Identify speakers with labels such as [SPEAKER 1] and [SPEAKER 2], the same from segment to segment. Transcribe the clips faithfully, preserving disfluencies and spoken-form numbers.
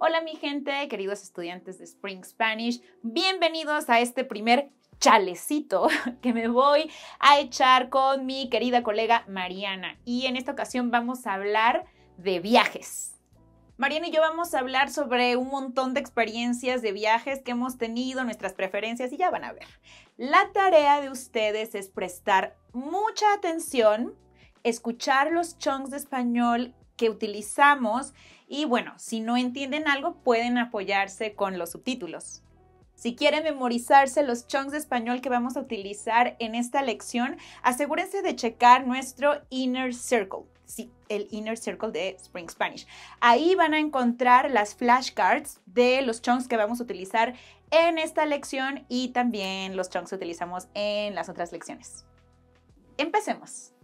[SPEAKER 1] Hola mi gente, queridos estudiantes de Spring Spanish, bienvenidos a este primer chalecito que me voy a echar con mi querida colega Mariana. Y en esta ocasión vamos a hablar de viajes. Mariana y yo vamos a hablar sobre un montón de experiencias de viajes que hemos tenido, nuestras preferencias y ya van a ver. La tarea de ustedes es prestar mucha atención, escuchar los chunks de español que utilizamos y bueno, si no entienden algo pueden apoyarse con los subtítulos. Si quieren memorizarse los chunks de español que vamos a utilizar en esta lección, asegúrense de checar nuestro Inner Circle. Sí, el Inner Circle de Spring Spanish. Ahí van a encontrar las flashcards de los chunks que vamos a utilizar en esta lección y también los chunks que utilizamos en las otras lecciones. Empecemos.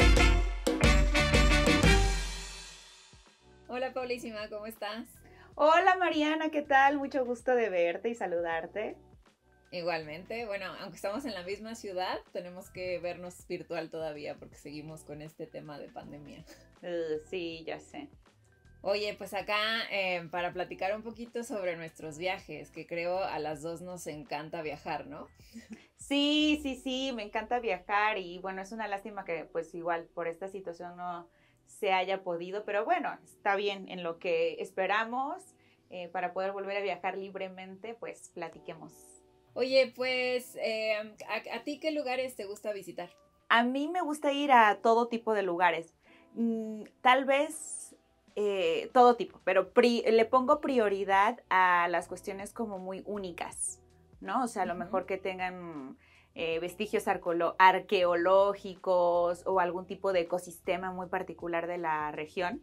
[SPEAKER 2] Hola Paulísima, ¿cómo estás?
[SPEAKER 1] Hola Mariana, ¿qué tal? Mucho gusto de verte y saludarte.
[SPEAKER 2] Igualmente, bueno, aunque estamos en la misma ciudad, tenemos que vernos virtual todavía porque seguimos con este tema de pandemia.
[SPEAKER 1] Uh, sí, ya sé.
[SPEAKER 2] Oye, pues acá eh, para platicar un poquito sobre nuestros viajes, que creo a las dos nos encanta viajar, ¿no?
[SPEAKER 1] Sí, sí, sí, me encanta viajar y bueno, es una lástima que pues igual por esta situación no se haya podido, pero bueno, está bien en lo que esperamos eh, para poder volver a viajar libremente, pues platiquemos.
[SPEAKER 2] Oye, pues, eh, ¿a, ¿a ti qué lugares te gusta visitar?
[SPEAKER 1] A mí me gusta ir a todo tipo de lugares, mm, tal vez eh, todo tipo, pero pri- le pongo prioridad a las cuestiones como muy únicas, ¿no? O sea, a lo uh-huh. mejor que tengan eh, vestigios arqueolo- arqueológicos o algún tipo de ecosistema muy particular de la región.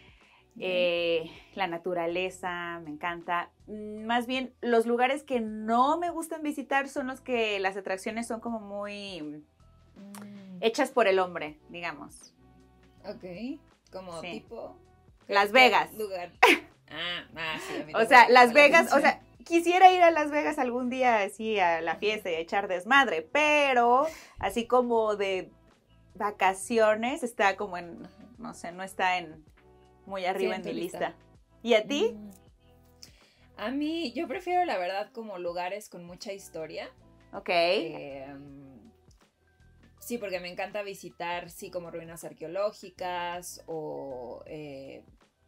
[SPEAKER 1] Eh, la naturaleza, me encanta. Más bien, los lugares que no me gustan visitar son los que las atracciones son como muy mm. hechas por el hombre, digamos.
[SPEAKER 2] Ok, como sí. tipo...
[SPEAKER 1] Las Vegas.
[SPEAKER 2] Lugar. Ah, ah, sí. A mí
[SPEAKER 1] o sea, Las Vegas, o sea, quisiera ir a Las Vegas algún día así a la fiesta y echar desmadre, pero así como de vacaciones está como en, no sé, no está en... muy arriba sí, en, en mi lista. lista. ¿Y a ti?
[SPEAKER 2] Mm. A mí, yo prefiero la verdad como lugares con mucha historia.
[SPEAKER 1] Ok.
[SPEAKER 2] Eh, sí, porque me encanta visitar, sí, como ruinas arqueológicas o eh,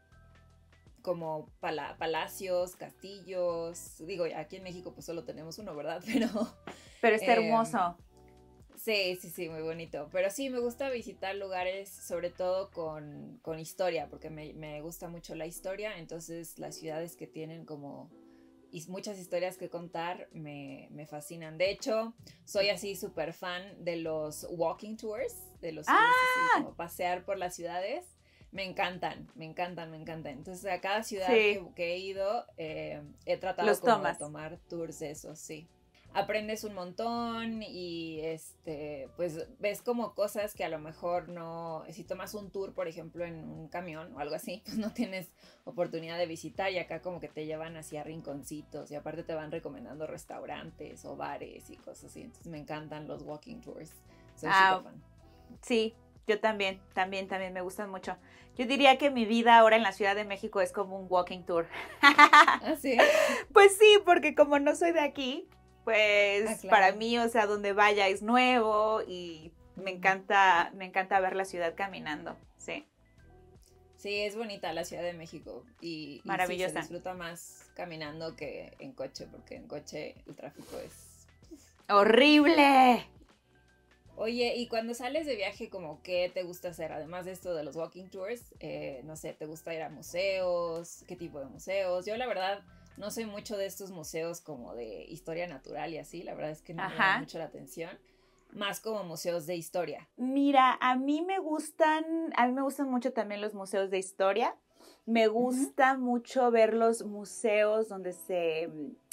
[SPEAKER 2] como pala- palacios, castillos. Digo, aquí en México pues solo tenemos uno, ¿verdad? Pero...
[SPEAKER 1] Pero está eh, hermoso.
[SPEAKER 2] Sí, sí, sí, muy bonito. Pero sí, me gusta visitar lugares, sobre todo con, con historia, porque me, me gusta mucho la historia. Entonces, las ciudades que tienen como y muchas historias que contar me, me fascinan. De hecho, soy así súper fan de los walking tours, de los
[SPEAKER 1] ¡Ah!
[SPEAKER 2] tours así como pasear por las ciudades. Me encantan, me encantan, me encantan. Entonces, a cada ciudad sí. que, que he ido, eh, he tratado
[SPEAKER 1] los
[SPEAKER 2] como
[SPEAKER 1] tomas.
[SPEAKER 2] de tomar tours de esos, sí. Aprendes un montón y este pues ves como cosas que a lo mejor no, si tomas un tour por ejemplo en un camión o algo así, pues no tienes oportunidad de visitar y acá como que te llevan hacia rinconcitos y aparte te van recomendando restaurantes o bares y cosas así, entonces me encantan los walking tours, soy
[SPEAKER 1] ah,
[SPEAKER 2] súper fan.
[SPEAKER 1] Sí, yo también, también, también me gustan mucho. Yo diría que mi vida ahora en la Ciudad de México es como un walking tour.
[SPEAKER 2] ¿Ah, sí?
[SPEAKER 1] Pues sí, porque como no soy de aquí, pues
[SPEAKER 2] ah, claro.
[SPEAKER 1] para mí, o sea, donde vaya es nuevo y me encanta, me encanta ver la ciudad caminando, sí.
[SPEAKER 2] Sí, es bonita la Ciudad de México y,
[SPEAKER 1] maravillosa.
[SPEAKER 2] Y sí, se disfruta más caminando que en coche, porque en coche el tráfico es...
[SPEAKER 1] ¡horrible!
[SPEAKER 2] Oye, y cuando sales de viaje, como ¿qué te gusta hacer? Además de esto de los walking tours, eh, no sé, ¿te gusta ir a museos? ¿Qué tipo de museos? Yo la verdad... no soy mucho de estos museos como de historia natural y así, la verdad es que no Ajá. me llama mucho la atención, más como museos de historia.
[SPEAKER 1] Mira, a mí me gustan, a mí me gustan mucho también los museos de historia, me gusta uh-huh. mucho ver los museos donde se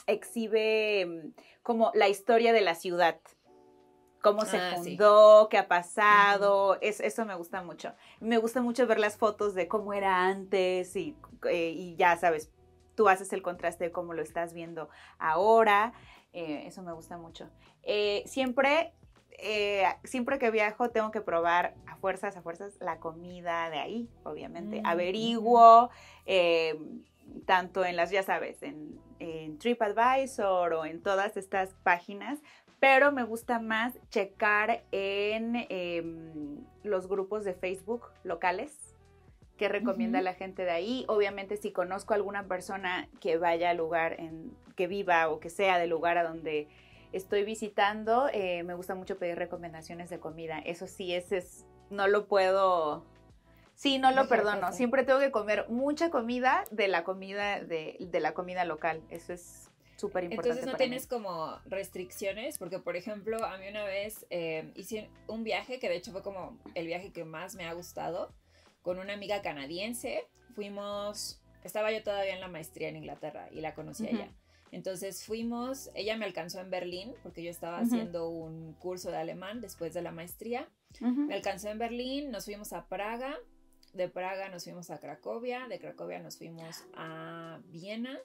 [SPEAKER 1] exhibe como la historia de la ciudad, cómo se ah, fundó, sí. qué ha pasado, uh-huh. es, eso me gusta mucho. Me gusta mucho ver las fotos de cómo era antes y, eh, y ya sabes, tú haces el contraste de cómo lo estás viendo ahora, eh, eso me gusta mucho. Eh, siempre, eh, siempre que viajo tengo que probar a fuerzas, a fuerzas la comida de ahí, obviamente. Mm-hmm. Averiguo, eh, tanto en las, ya sabes, en, en TripAdvisor o en todas estas páginas, pero me gusta más checar en eh, los grupos de Facebook locales que recomienda uh-huh. la gente de ahí. Obviamente, si conozco a alguna persona que vaya al lugar, en, que viva o que sea del lugar a donde estoy visitando, eh, me gusta mucho pedir recomendaciones de comida. Eso sí, ese es, no lo puedo, sí, no lo Deja perdono. Pasar. Siempre tengo que comer mucha comida de la comida, de, de la comida local. Eso es súper importante.
[SPEAKER 2] Entonces no tienes mí. como restricciones, porque por ejemplo, a mí una vez eh, hice un viaje, que de hecho fue como el viaje que más me ha gustado, con una amiga canadiense. Fuimos, estaba yo todavía en la maestría en Inglaterra y la conocí uh-huh. allá. Entonces fuimos, ella me alcanzó en Berlín, porque yo estaba uh-huh. haciendo un curso de alemán después de la maestría. Uh-huh. Me alcanzó en Berlín, nos fuimos a Praga, de Praga nos fuimos a Cracovia, de Cracovia nos fuimos a Viena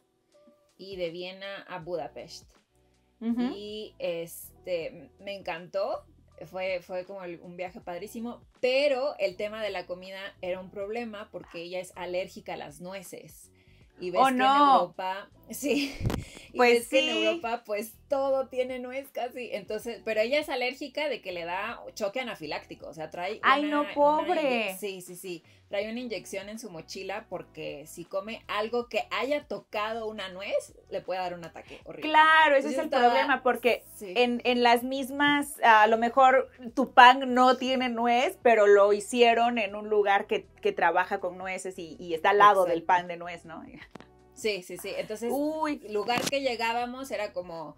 [SPEAKER 2] y de Viena a Budapest. Uh-huh. Y este, me encantó. Fue, fue como el, un viaje padrísimo, pero el tema de la comida era un problema porque ella es alérgica a las nueces. Y ves
[SPEAKER 1] oh,
[SPEAKER 2] que
[SPEAKER 1] no.
[SPEAKER 2] en Europa, sí, y
[SPEAKER 1] pues
[SPEAKER 2] ves
[SPEAKER 1] sí.
[SPEAKER 2] que en Europa pues todo tiene nuez casi, entonces, pero ella es alérgica de que le da choque anafiláctico, o sea, trae
[SPEAKER 1] ¡ay,
[SPEAKER 2] una,
[SPEAKER 1] no, pobre!
[SPEAKER 2] Una, sí, sí, sí, trae una inyección en su mochila porque si come algo que haya tocado una nuez, le puede dar un ataque horrible.
[SPEAKER 1] Claro, ese
[SPEAKER 2] entonces,
[SPEAKER 1] es el
[SPEAKER 2] estaba,
[SPEAKER 1] problema, porque
[SPEAKER 2] sí.
[SPEAKER 1] en, en las mismas, a lo mejor tu pan no tiene nuez, pero lo hicieron en un lugar que, que trabaja con nueces y, y está al lado Exacto. del pan de nuez, ¿no?
[SPEAKER 2] Sí, sí, sí. Entonces,
[SPEAKER 1] Uy.
[SPEAKER 2] el lugar que llegábamos era como,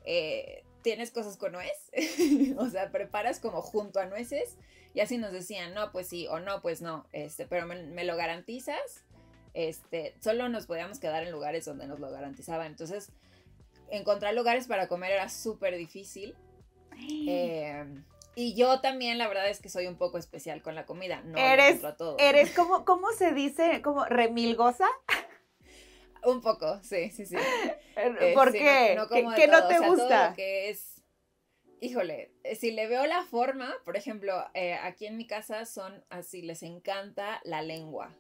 [SPEAKER 2] eh, ¿tienes cosas con nuez? O sea, preparas como junto a nueces. Y así nos decían, no, pues sí, o no, pues no. Este, pero me, me lo garantizas. Este, solo nos podíamos quedar en lugares donde nos lo garantizaban. Entonces, encontrar lugares para comer era súper difícil. Eh, y yo también, la verdad es que soy un poco especial con la comida. No
[SPEAKER 1] eres,
[SPEAKER 2] a todo.
[SPEAKER 1] Eres, como, ¿cómo se dice? ¿Como remilgosa?
[SPEAKER 2] Un poco, sí, sí, sí.
[SPEAKER 1] ¿Por
[SPEAKER 2] eh,
[SPEAKER 1] qué?
[SPEAKER 2] Sí, no, no
[SPEAKER 1] ¿Qué,
[SPEAKER 2] como
[SPEAKER 1] ¿qué
[SPEAKER 2] todo,
[SPEAKER 1] no te
[SPEAKER 2] o sea,
[SPEAKER 1] gusta?
[SPEAKER 2] Todo lo que es, híjole, si le veo la forma, por ejemplo, eh, aquí en mi casa son así, les encanta la lengua.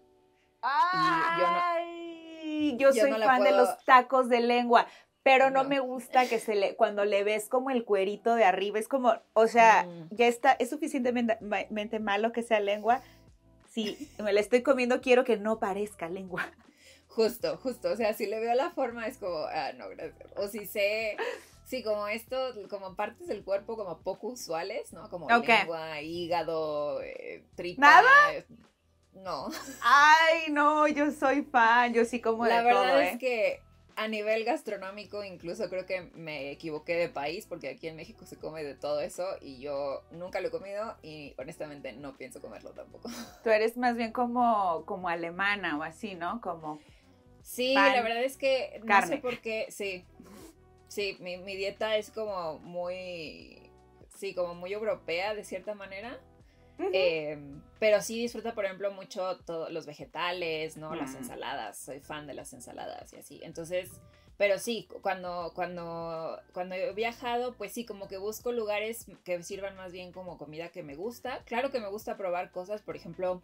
[SPEAKER 1] Ay, yo, no, yo soy
[SPEAKER 2] yo no
[SPEAKER 1] fan
[SPEAKER 2] puedo...
[SPEAKER 1] de los tacos de lengua, pero no,
[SPEAKER 2] no
[SPEAKER 1] me gusta que se le, cuando le ves como el cuerito de arriba, es como, o sea, mm. ya está, es suficientemente malo que sea lengua. Si me la estoy comiendo, quiero que no parezca lengua.
[SPEAKER 2] Justo, justo, o sea, si le veo la forma es como, ah, no, gracias. O si sé, sí, como esto, como partes del cuerpo como poco usuales, ¿no? Como okay. lengua, hígado, eh, tripa.
[SPEAKER 1] ¿Nada?
[SPEAKER 2] Eh, no.
[SPEAKER 1] Ay, no, yo soy fan, yo sí como de todo, ¿eh?
[SPEAKER 2] La verdad es que a nivel gastronómico incluso creo que me equivoqué de país porque aquí en México se come de todo eso y yo nunca lo he comido y honestamente no pienso comerlo tampoco.
[SPEAKER 1] Tú eres más bien como, como alemana o así, ¿no? Como...
[SPEAKER 2] Sí, pan, la verdad es que no
[SPEAKER 1] carne.
[SPEAKER 2] sé por qué, sí, sí, mi, mi dieta es como muy, sí, como muy europea de cierta manera, uh-huh. eh, pero sí disfruto, por ejemplo, mucho todos los vegetales, ¿no? Uh-huh. Las ensaladas, soy fan de las ensaladas y así, entonces, pero sí, cuando, cuando, cuando he viajado, pues sí, como que busco lugares que sirvan más bien como comida que me gusta, claro que me gusta probar cosas, por ejemplo,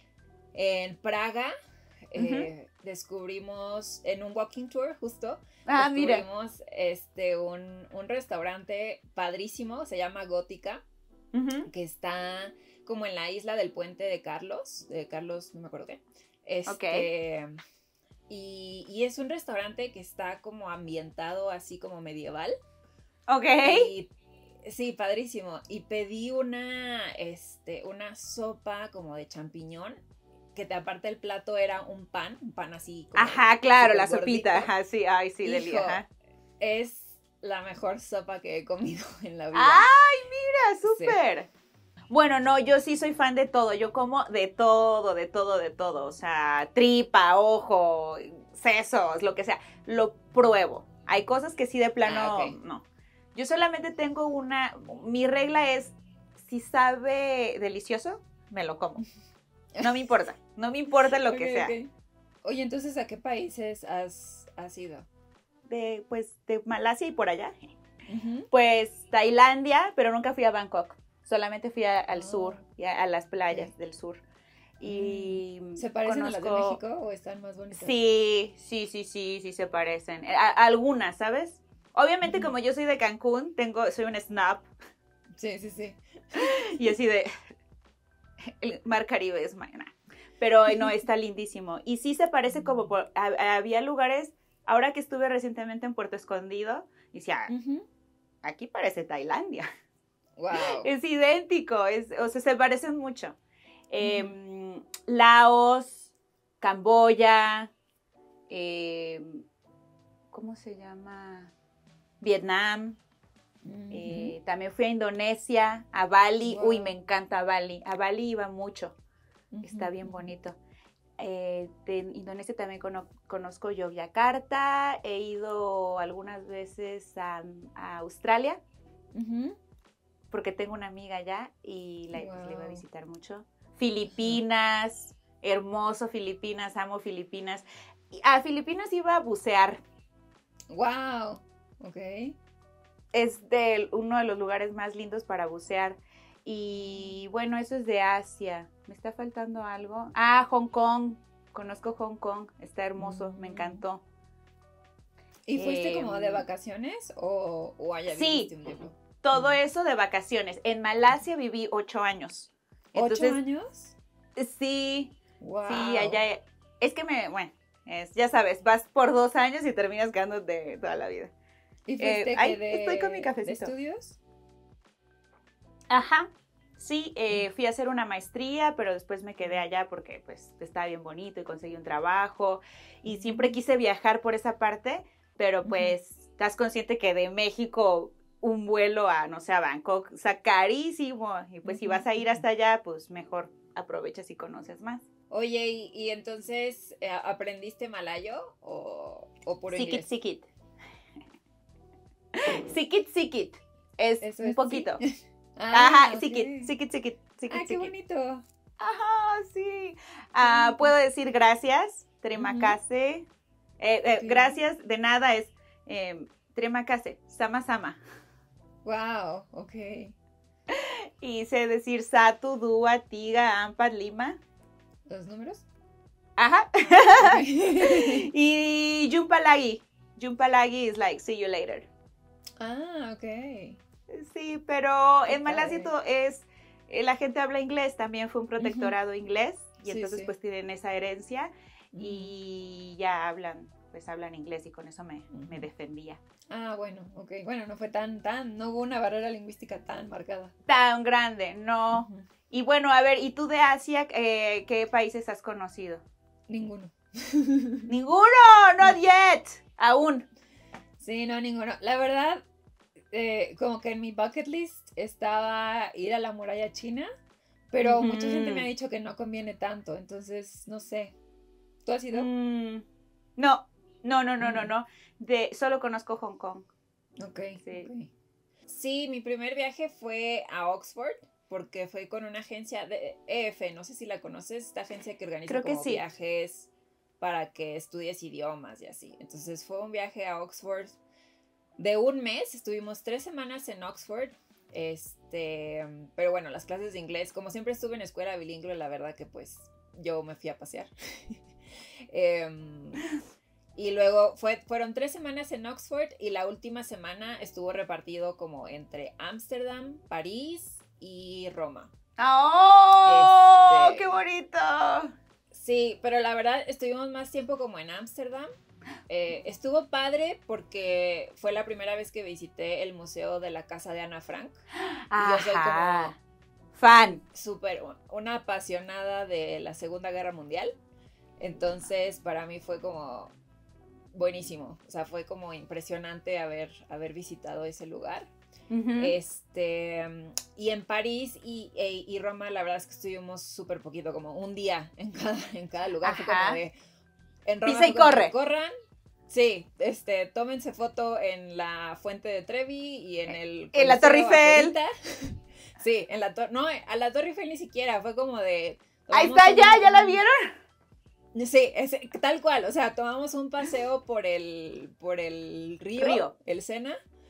[SPEAKER 2] en Praga, Eh, uh-huh. descubrimos en un walking tour justo
[SPEAKER 1] ah,
[SPEAKER 2] descubrimos
[SPEAKER 1] mira.
[SPEAKER 2] este un, un restaurante padrísimo, se llama Gótica, uh-huh. que está como en la isla del puente de Carlos de Carlos, no me acuerdo qué este, okay. y, y es un restaurante que está como ambientado así como medieval.
[SPEAKER 1] Ok.
[SPEAKER 2] Y, sí, padrísimo, y pedí una este, una sopa como de champiñón, que te aparte el plato era un pan, un pan así como
[SPEAKER 1] ajá, claro, la
[SPEAKER 2] gordito.
[SPEAKER 1] Sopita, ajá, sí, ay, sí,
[SPEAKER 2] Hijo,
[SPEAKER 1] Deli, ajá.
[SPEAKER 2] Es la mejor sopa que he comido en la vida.
[SPEAKER 1] ¡Ay, mira, súper! Sí. Bueno, no, yo sí soy fan de todo, yo como de todo, de todo, de todo, o sea, tripa, ojo, sesos, lo que sea, lo pruebo. Hay cosas que sí de plano, ah, okay. no. Yo solamente tengo una, mi regla es, si sabe delicioso, me lo como. No me importa, no me importa lo okay, que sea.
[SPEAKER 2] Okay. Oye, entonces, ¿a qué países has, has ido?
[SPEAKER 1] De, pues, de Malasia y por allá.
[SPEAKER 2] Uh-huh.
[SPEAKER 1] Pues, Tailandia, pero nunca fui a Bangkok. Solamente fui a, al oh. sur, y a, a las playas okay. del sur. Y
[SPEAKER 2] ¿Se parecen
[SPEAKER 1] conozco...
[SPEAKER 2] a las de México o están más bonitas?
[SPEAKER 1] Sí, sí, sí, sí, sí se parecen. A- algunas, ¿sabes? Obviamente, uh-huh. como yo soy de Cancún, tengo, soy un snob.
[SPEAKER 2] Sí, sí, sí.
[SPEAKER 1] Y así de... El mar Caribe es mañana. Pero no, está lindísimo. Y sí se parece como... Por, a, había lugares... Ahora que estuve recientemente en Puerto Escondido, decía, uh-huh. aquí parece Tailandia.
[SPEAKER 2] Wow.
[SPEAKER 1] Es idéntico, es, o sea, se parecen mucho. Eh, uh-huh. Laos, Camboya, eh, ¿cómo se llama? Vietnam. Uh-huh. Eh, también fui a Indonesia, a Bali. Wow. Uy, me encanta Bali. A Bali iba mucho. Uh-huh. Está bien bonito. Eh, de Indonesia también cono- conozco Yogyakarta, he ido algunas veces a, a Australia, uh-huh. porque tengo una amiga allá y la, wow. pues, la iba a visitar mucho. Filipinas, uh-huh. hermoso Filipinas, amo Filipinas. A Filipinas iba a bucear.
[SPEAKER 2] ¡Wow! Ok.
[SPEAKER 1] Es de uno de los lugares más lindos para bucear. Y bueno, eso es de Asia. ¿Me está faltando algo? Ah, Hong Kong. Conozco Hong Kong. Está hermoso. Mm. Me encantó.
[SPEAKER 2] ¿Y fuiste eh, como de vacaciones o, o allá viviste
[SPEAKER 1] sí,
[SPEAKER 2] un tiempo?
[SPEAKER 1] Todo eso de vacaciones. En Malasia viví ocho años.
[SPEAKER 2] Entonces, ¿Ocho años?
[SPEAKER 1] Sí.
[SPEAKER 2] Wow.
[SPEAKER 1] Sí, allá. Es que me, bueno, es, ya sabes, vas por dos años y terminas quedándote toda la vida.
[SPEAKER 2] ¿Y fuiste
[SPEAKER 1] eh, ay,
[SPEAKER 2] de,
[SPEAKER 1] estoy con mi cafecito.
[SPEAKER 2] ¿De estudios?
[SPEAKER 1] Ajá, sí, eh, fui a hacer una maestría, pero después me quedé allá porque pues estaba bien bonito y conseguí un trabajo y siempre quise viajar por esa parte, pero pues uh-huh. estás consciente que de México un vuelo a, no sé, a Bangkok está carísimo y pues uh-huh. si vas a ir hasta allá, pues mejor aprovechas y conoces más.
[SPEAKER 2] Oye, ¿y, y entonces eh, aprendiste malayo o, o puro
[SPEAKER 1] Sikit,
[SPEAKER 2] inglés?
[SPEAKER 1] Sikit. Sikit, Sikit. Es
[SPEAKER 2] Eso
[SPEAKER 1] un
[SPEAKER 2] es,
[SPEAKER 1] poquito.
[SPEAKER 2] ¿sí?
[SPEAKER 1] Ah, Ajá,
[SPEAKER 2] okay.
[SPEAKER 1] Sikit, Sikit, Sikit, Sikit.
[SPEAKER 2] Ah, qué bonito.
[SPEAKER 1] Ajá, sí. Uh, puedo decir gracias, tremakase. Uh-huh. eh, eh, okay. Gracias, de nada es eh, tremakase, sama sama.
[SPEAKER 2] Wow, ok.
[SPEAKER 1] Y sé decir satu, dua, tiga, ampat, lima.
[SPEAKER 2] ¿Los números?
[SPEAKER 1] Ajá. Okay. Y jumpalagi. Jumpalagi is like see you later.
[SPEAKER 2] Ah, ok.
[SPEAKER 1] Sí, pero Qué en Malasia es, la gente habla inglés, también fue un protectorado uh-huh. inglés, y sí, entonces sí. pues tienen esa herencia, uh-huh. y ya hablan, pues hablan inglés, y con eso me, uh-huh. me defendía.
[SPEAKER 2] Ah, bueno, ok, bueno, no fue tan, tan, no hubo una barrera lingüística tan marcada.
[SPEAKER 1] Tan grande, no. Uh-huh. Y bueno, a ver, ¿y tú de Asia, eh, qué países has conocido?
[SPEAKER 2] Ninguno.
[SPEAKER 1] ¡Ninguno! ¡Not yet! Aún.
[SPEAKER 2] Sí, no, ninguno. La verdad... Eh, como que en mi bucket list estaba ir a la muralla china, pero uh-huh. mucha gente me ha dicho que no conviene tanto, entonces no sé. ¿Tú has ido?
[SPEAKER 1] Mm, no, no, no, no, mm. no, no. De, solo conozco Hong Kong.
[SPEAKER 2] Ok,
[SPEAKER 1] sí.
[SPEAKER 2] okay. Sí, mi primer viaje fue a Oxford, porque fue con una agencia de E F, no sé si la conoces, esta agencia que organiza
[SPEAKER 1] Creo que
[SPEAKER 2] como
[SPEAKER 1] sí.
[SPEAKER 2] viajes para que estudies idiomas y así. Entonces fue un viaje a Oxford de un mes, estuvimos tres semanas en Oxford, este, pero bueno, las clases de inglés, como siempre estuve en escuela bilingüe, la verdad que pues yo me fui a pasear. eh, y luego fue, fueron tres semanas en Oxford y la última semana estuvo repartido como entre Ámsterdam, París y Roma.
[SPEAKER 1] ¡Oh!
[SPEAKER 2] Este,
[SPEAKER 1] ¡Qué bonito!
[SPEAKER 2] Sí, pero la verdad estuvimos más tiempo como en Ámsterdam. Eh, estuvo padre porque fue la primera vez que visité el museo de la casa de Ana Frank.
[SPEAKER 1] Ajá.
[SPEAKER 2] Y yo soy como
[SPEAKER 1] fan,
[SPEAKER 2] súper una apasionada de la Segunda Guerra Mundial. Entonces para mí fue como buenísimo, o sea, fue como impresionante haber, haber visitado ese lugar. Uh-huh. Este, y en París y, y, y Roma la verdad es que estuvimos súper poquito, como un día en cada, en cada lugar. Ajá. Fue como de en Roma
[SPEAKER 1] pisa y corre.
[SPEAKER 2] Corran. Sí, este, tómense foto en la Fuente de Trevi y en el...
[SPEAKER 1] En la Torre Eiffel.
[SPEAKER 2] Sí, en la Torre... No, a la Torre Eiffel ni siquiera, fue como de...
[SPEAKER 1] Ahí está ya, un, ¿ya la vieron?
[SPEAKER 2] Sí, es, tal cual, o sea, tomamos un paseo por el, por el río,
[SPEAKER 1] río.
[SPEAKER 2] el Sena,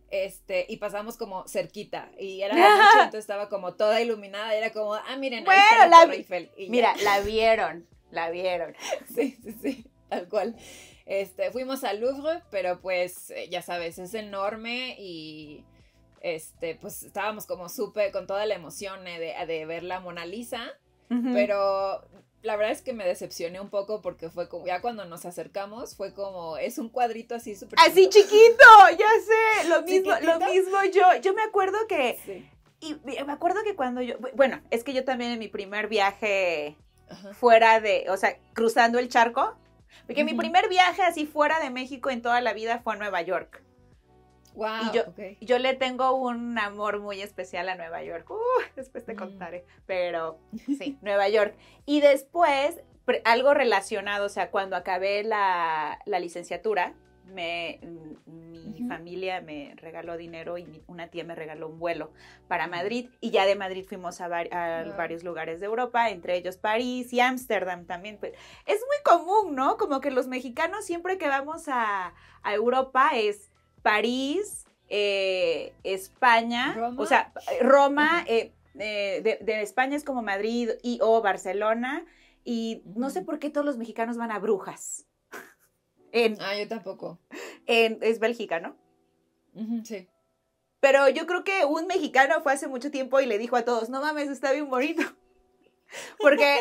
[SPEAKER 2] Este, y pasamos como cerquita, y era la noche, entonces estaba como toda iluminada, y era como, ah, miren,
[SPEAKER 1] bueno,
[SPEAKER 2] ahí está la, la Torre Eiffel. Y
[SPEAKER 1] mira,
[SPEAKER 2] ya.
[SPEAKER 1] la vieron, la vieron.
[SPEAKER 2] Sí, sí, sí, tal cual. Este, fuimos al Louvre, pero pues, ya sabes, es enorme, y este, pues estábamos como súper con toda la emoción de, de ver la Mona Lisa, uh-huh. Pero la verdad es que me decepcioné un poco porque fue como, ya cuando nos acercamos, fue como, es un cuadrito así súper
[SPEAKER 1] así chiquito. chiquito, ya sé, lo mismo, ¿Chiquitito? Lo mismo yo, yo me acuerdo que, sí. y me acuerdo que cuando yo, bueno, es que yo también en mi primer viaje uh-huh. fuera de, o sea, cruzando el charco, porque uh-huh. mi primer viaje así fuera de México en toda la vida fue a Nueva York.
[SPEAKER 2] Wow,
[SPEAKER 1] y yo,
[SPEAKER 2] okay.
[SPEAKER 1] yo le tengo un amor muy especial a Nueva York. Uh, después te mm. contaré. Pero sí, Nueva York. Y después, pre- algo relacionado, o sea, cuando acabé la, la licenciatura, me, mi uh-huh. familia me regaló dinero y mi, una tía me regaló un vuelo para Madrid. Y ya de Madrid fuimos a, var- a wow. varios lugares de Europa, entre ellos París y Ámsterdam también. Pues, es muy común, ¿no? Como que los mexicanos siempre que vamos a, a Europa es París, eh, España,
[SPEAKER 2] ¿Roma?
[SPEAKER 1] O sea, Roma, uh-huh. eh, eh, de, de España es como Madrid y o Barcelona, y uh-huh. no sé por qué todos los mexicanos van a Brujas. En,
[SPEAKER 2] ah, yo tampoco.
[SPEAKER 1] En, es Bélgica, ¿no?
[SPEAKER 2] Uh-huh, sí.
[SPEAKER 1] Pero yo creo que un mexicano fue hace mucho tiempo y le dijo a todos, no mames, está bien bonito. Porque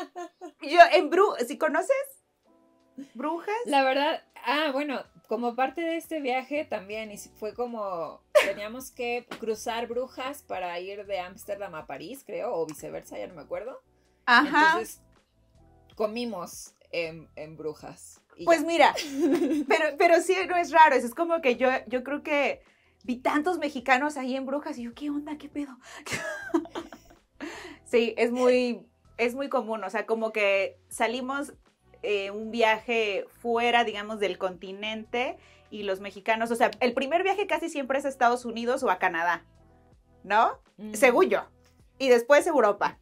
[SPEAKER 1] yo en Brujas, ¿sí conoces? ¿Brujas?
[SPEAKER 2] La verdad, ah, bueno, como parte de este viaje también, y fue como, teníamos que cruzar Brujas para ir de Ámsterdam a París, creo, o viceversa, ya no me acuerdo.
[SPEAKER 1] Ajá.
[SPEAKER 2] Entonces, comimos en, en Brujas.
[SPEAKER 1] Pues
[SPEAKER 2] ya.
[SPEAKER 1] Mira, pero, pero sí, no es raro, es como que yo, yo creo que vi tantos mexicanos ahí en Brujas y yo, ¿qué onda? ¿Qué pedo? Sí, es muy, es muy común, o sea, como que salimos... Eh, un viaje fuera, digamos, del continente, y los mexicanos, o sea, el primer viaje casi siempre es a Estados Unidos o a Canadá, ¿no? Mm. Según yo. Y después Europa.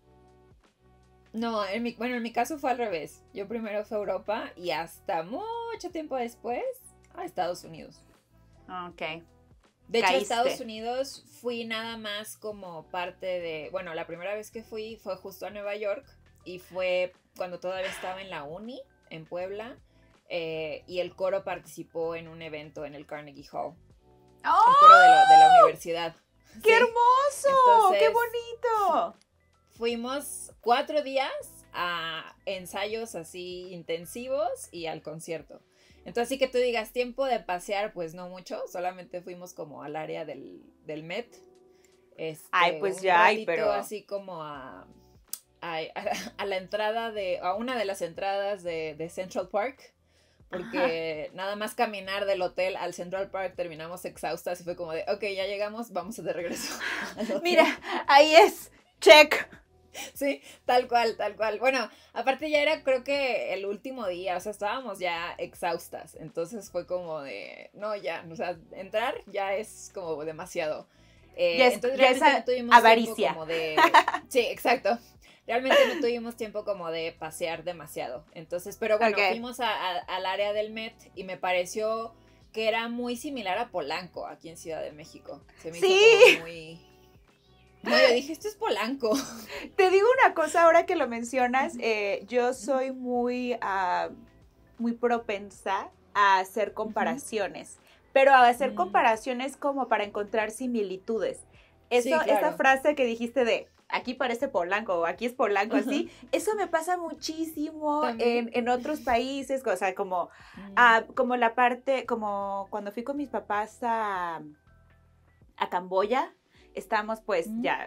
[SPEAKER 2] No, en mi, bueno, en mi caso fue al revés. Yo primero fui a Europa y hasta mucho tiempo después a Estados Unidos.
[SPEAKER 1] Ok.
[SPEAKER 2] De hecho,
[SPEAKER 1] Caíste.
[SPEAKER 2] a Estados Unidos fui nada más como parte de, bueno, la primera vez que fui fue justo a Nueva York, y fue cuando todavía estaba en la uni, en Puebla, eh, y el coro participó en un evento en el Carnegie Hall. ¡Oh! El coro de, lo, de la universidad.
[SPEAKER 1] ¡Qué sí. hermoso! Entonces, ¡qué bonito!
[SPEAKER 2] Fuimos cuatro días a ensayos así intensivos y al concierto. Entonces, así que tú digas, tiempo de pasear, pues no mucho, solamente fuimos como al área del, del Met. Este,
[SPEAKER 1] ay, pues ya hay, pero...
[SPEAKER 2] así como a... A, a, a la entrada de, a una de las entradas de, de Central Park, porque ajá. nada más caminar del hotel al Central Park terminamos exhaustas y fue como de, ok, ya llegamos, vamos de regreso al hotel.
[SPEAKER 1] Mira, ahí es, check.
[SPEAKER 2] Sí, tal cual, tal cual. Bueno, aparte ya era creo que el último día, o sea, estábamos ya exhaustas, entonces fue como de, no, ya, o sea, entrar ya es como demasiado. Eh,
[SPEAKER 1] ya es,
[SPEAKER 2] entonces
[SPEAKER 1] ya
[SPEAKER 2] realmente
[SPEAKER 1] es
[SPEAKER 2] no tuvimos
[SPEAKER 1] avaricia.
[SPEAKER 2] tiempo como de, sí, exacto. Realmente no tuvimos tiempo como de pasear demasiado. Entonces, pero bueno, okay. fuimos a, a, al área del Met y me pareció que era muy similar a Polanco, aquí en Ciudad de México. Se me
[SPEAKER 1] sí.
[SPEAKER 2] hizo como muy... No, yo dije, esto es Polanco.
[SPEAKER 1] Te digo una cosa, ahora que lo mencionas, eh, yo soy muy, uh, muy propensa a hacer comparaciones, uh-huh. pero a hacer uh-huh. comparaciones como para encontrar similitudes. Eso, sí, claro. Esa frase que dijiste de... aquí parece Polanco, o aquí es Polanco, uh-huh. así, eso me pasa muchísimo en, en otros países, o sea, como, uh, uh, como la parte, como cuando fui con mis papás a, a Camboya, estamos pues uh-huh. ya,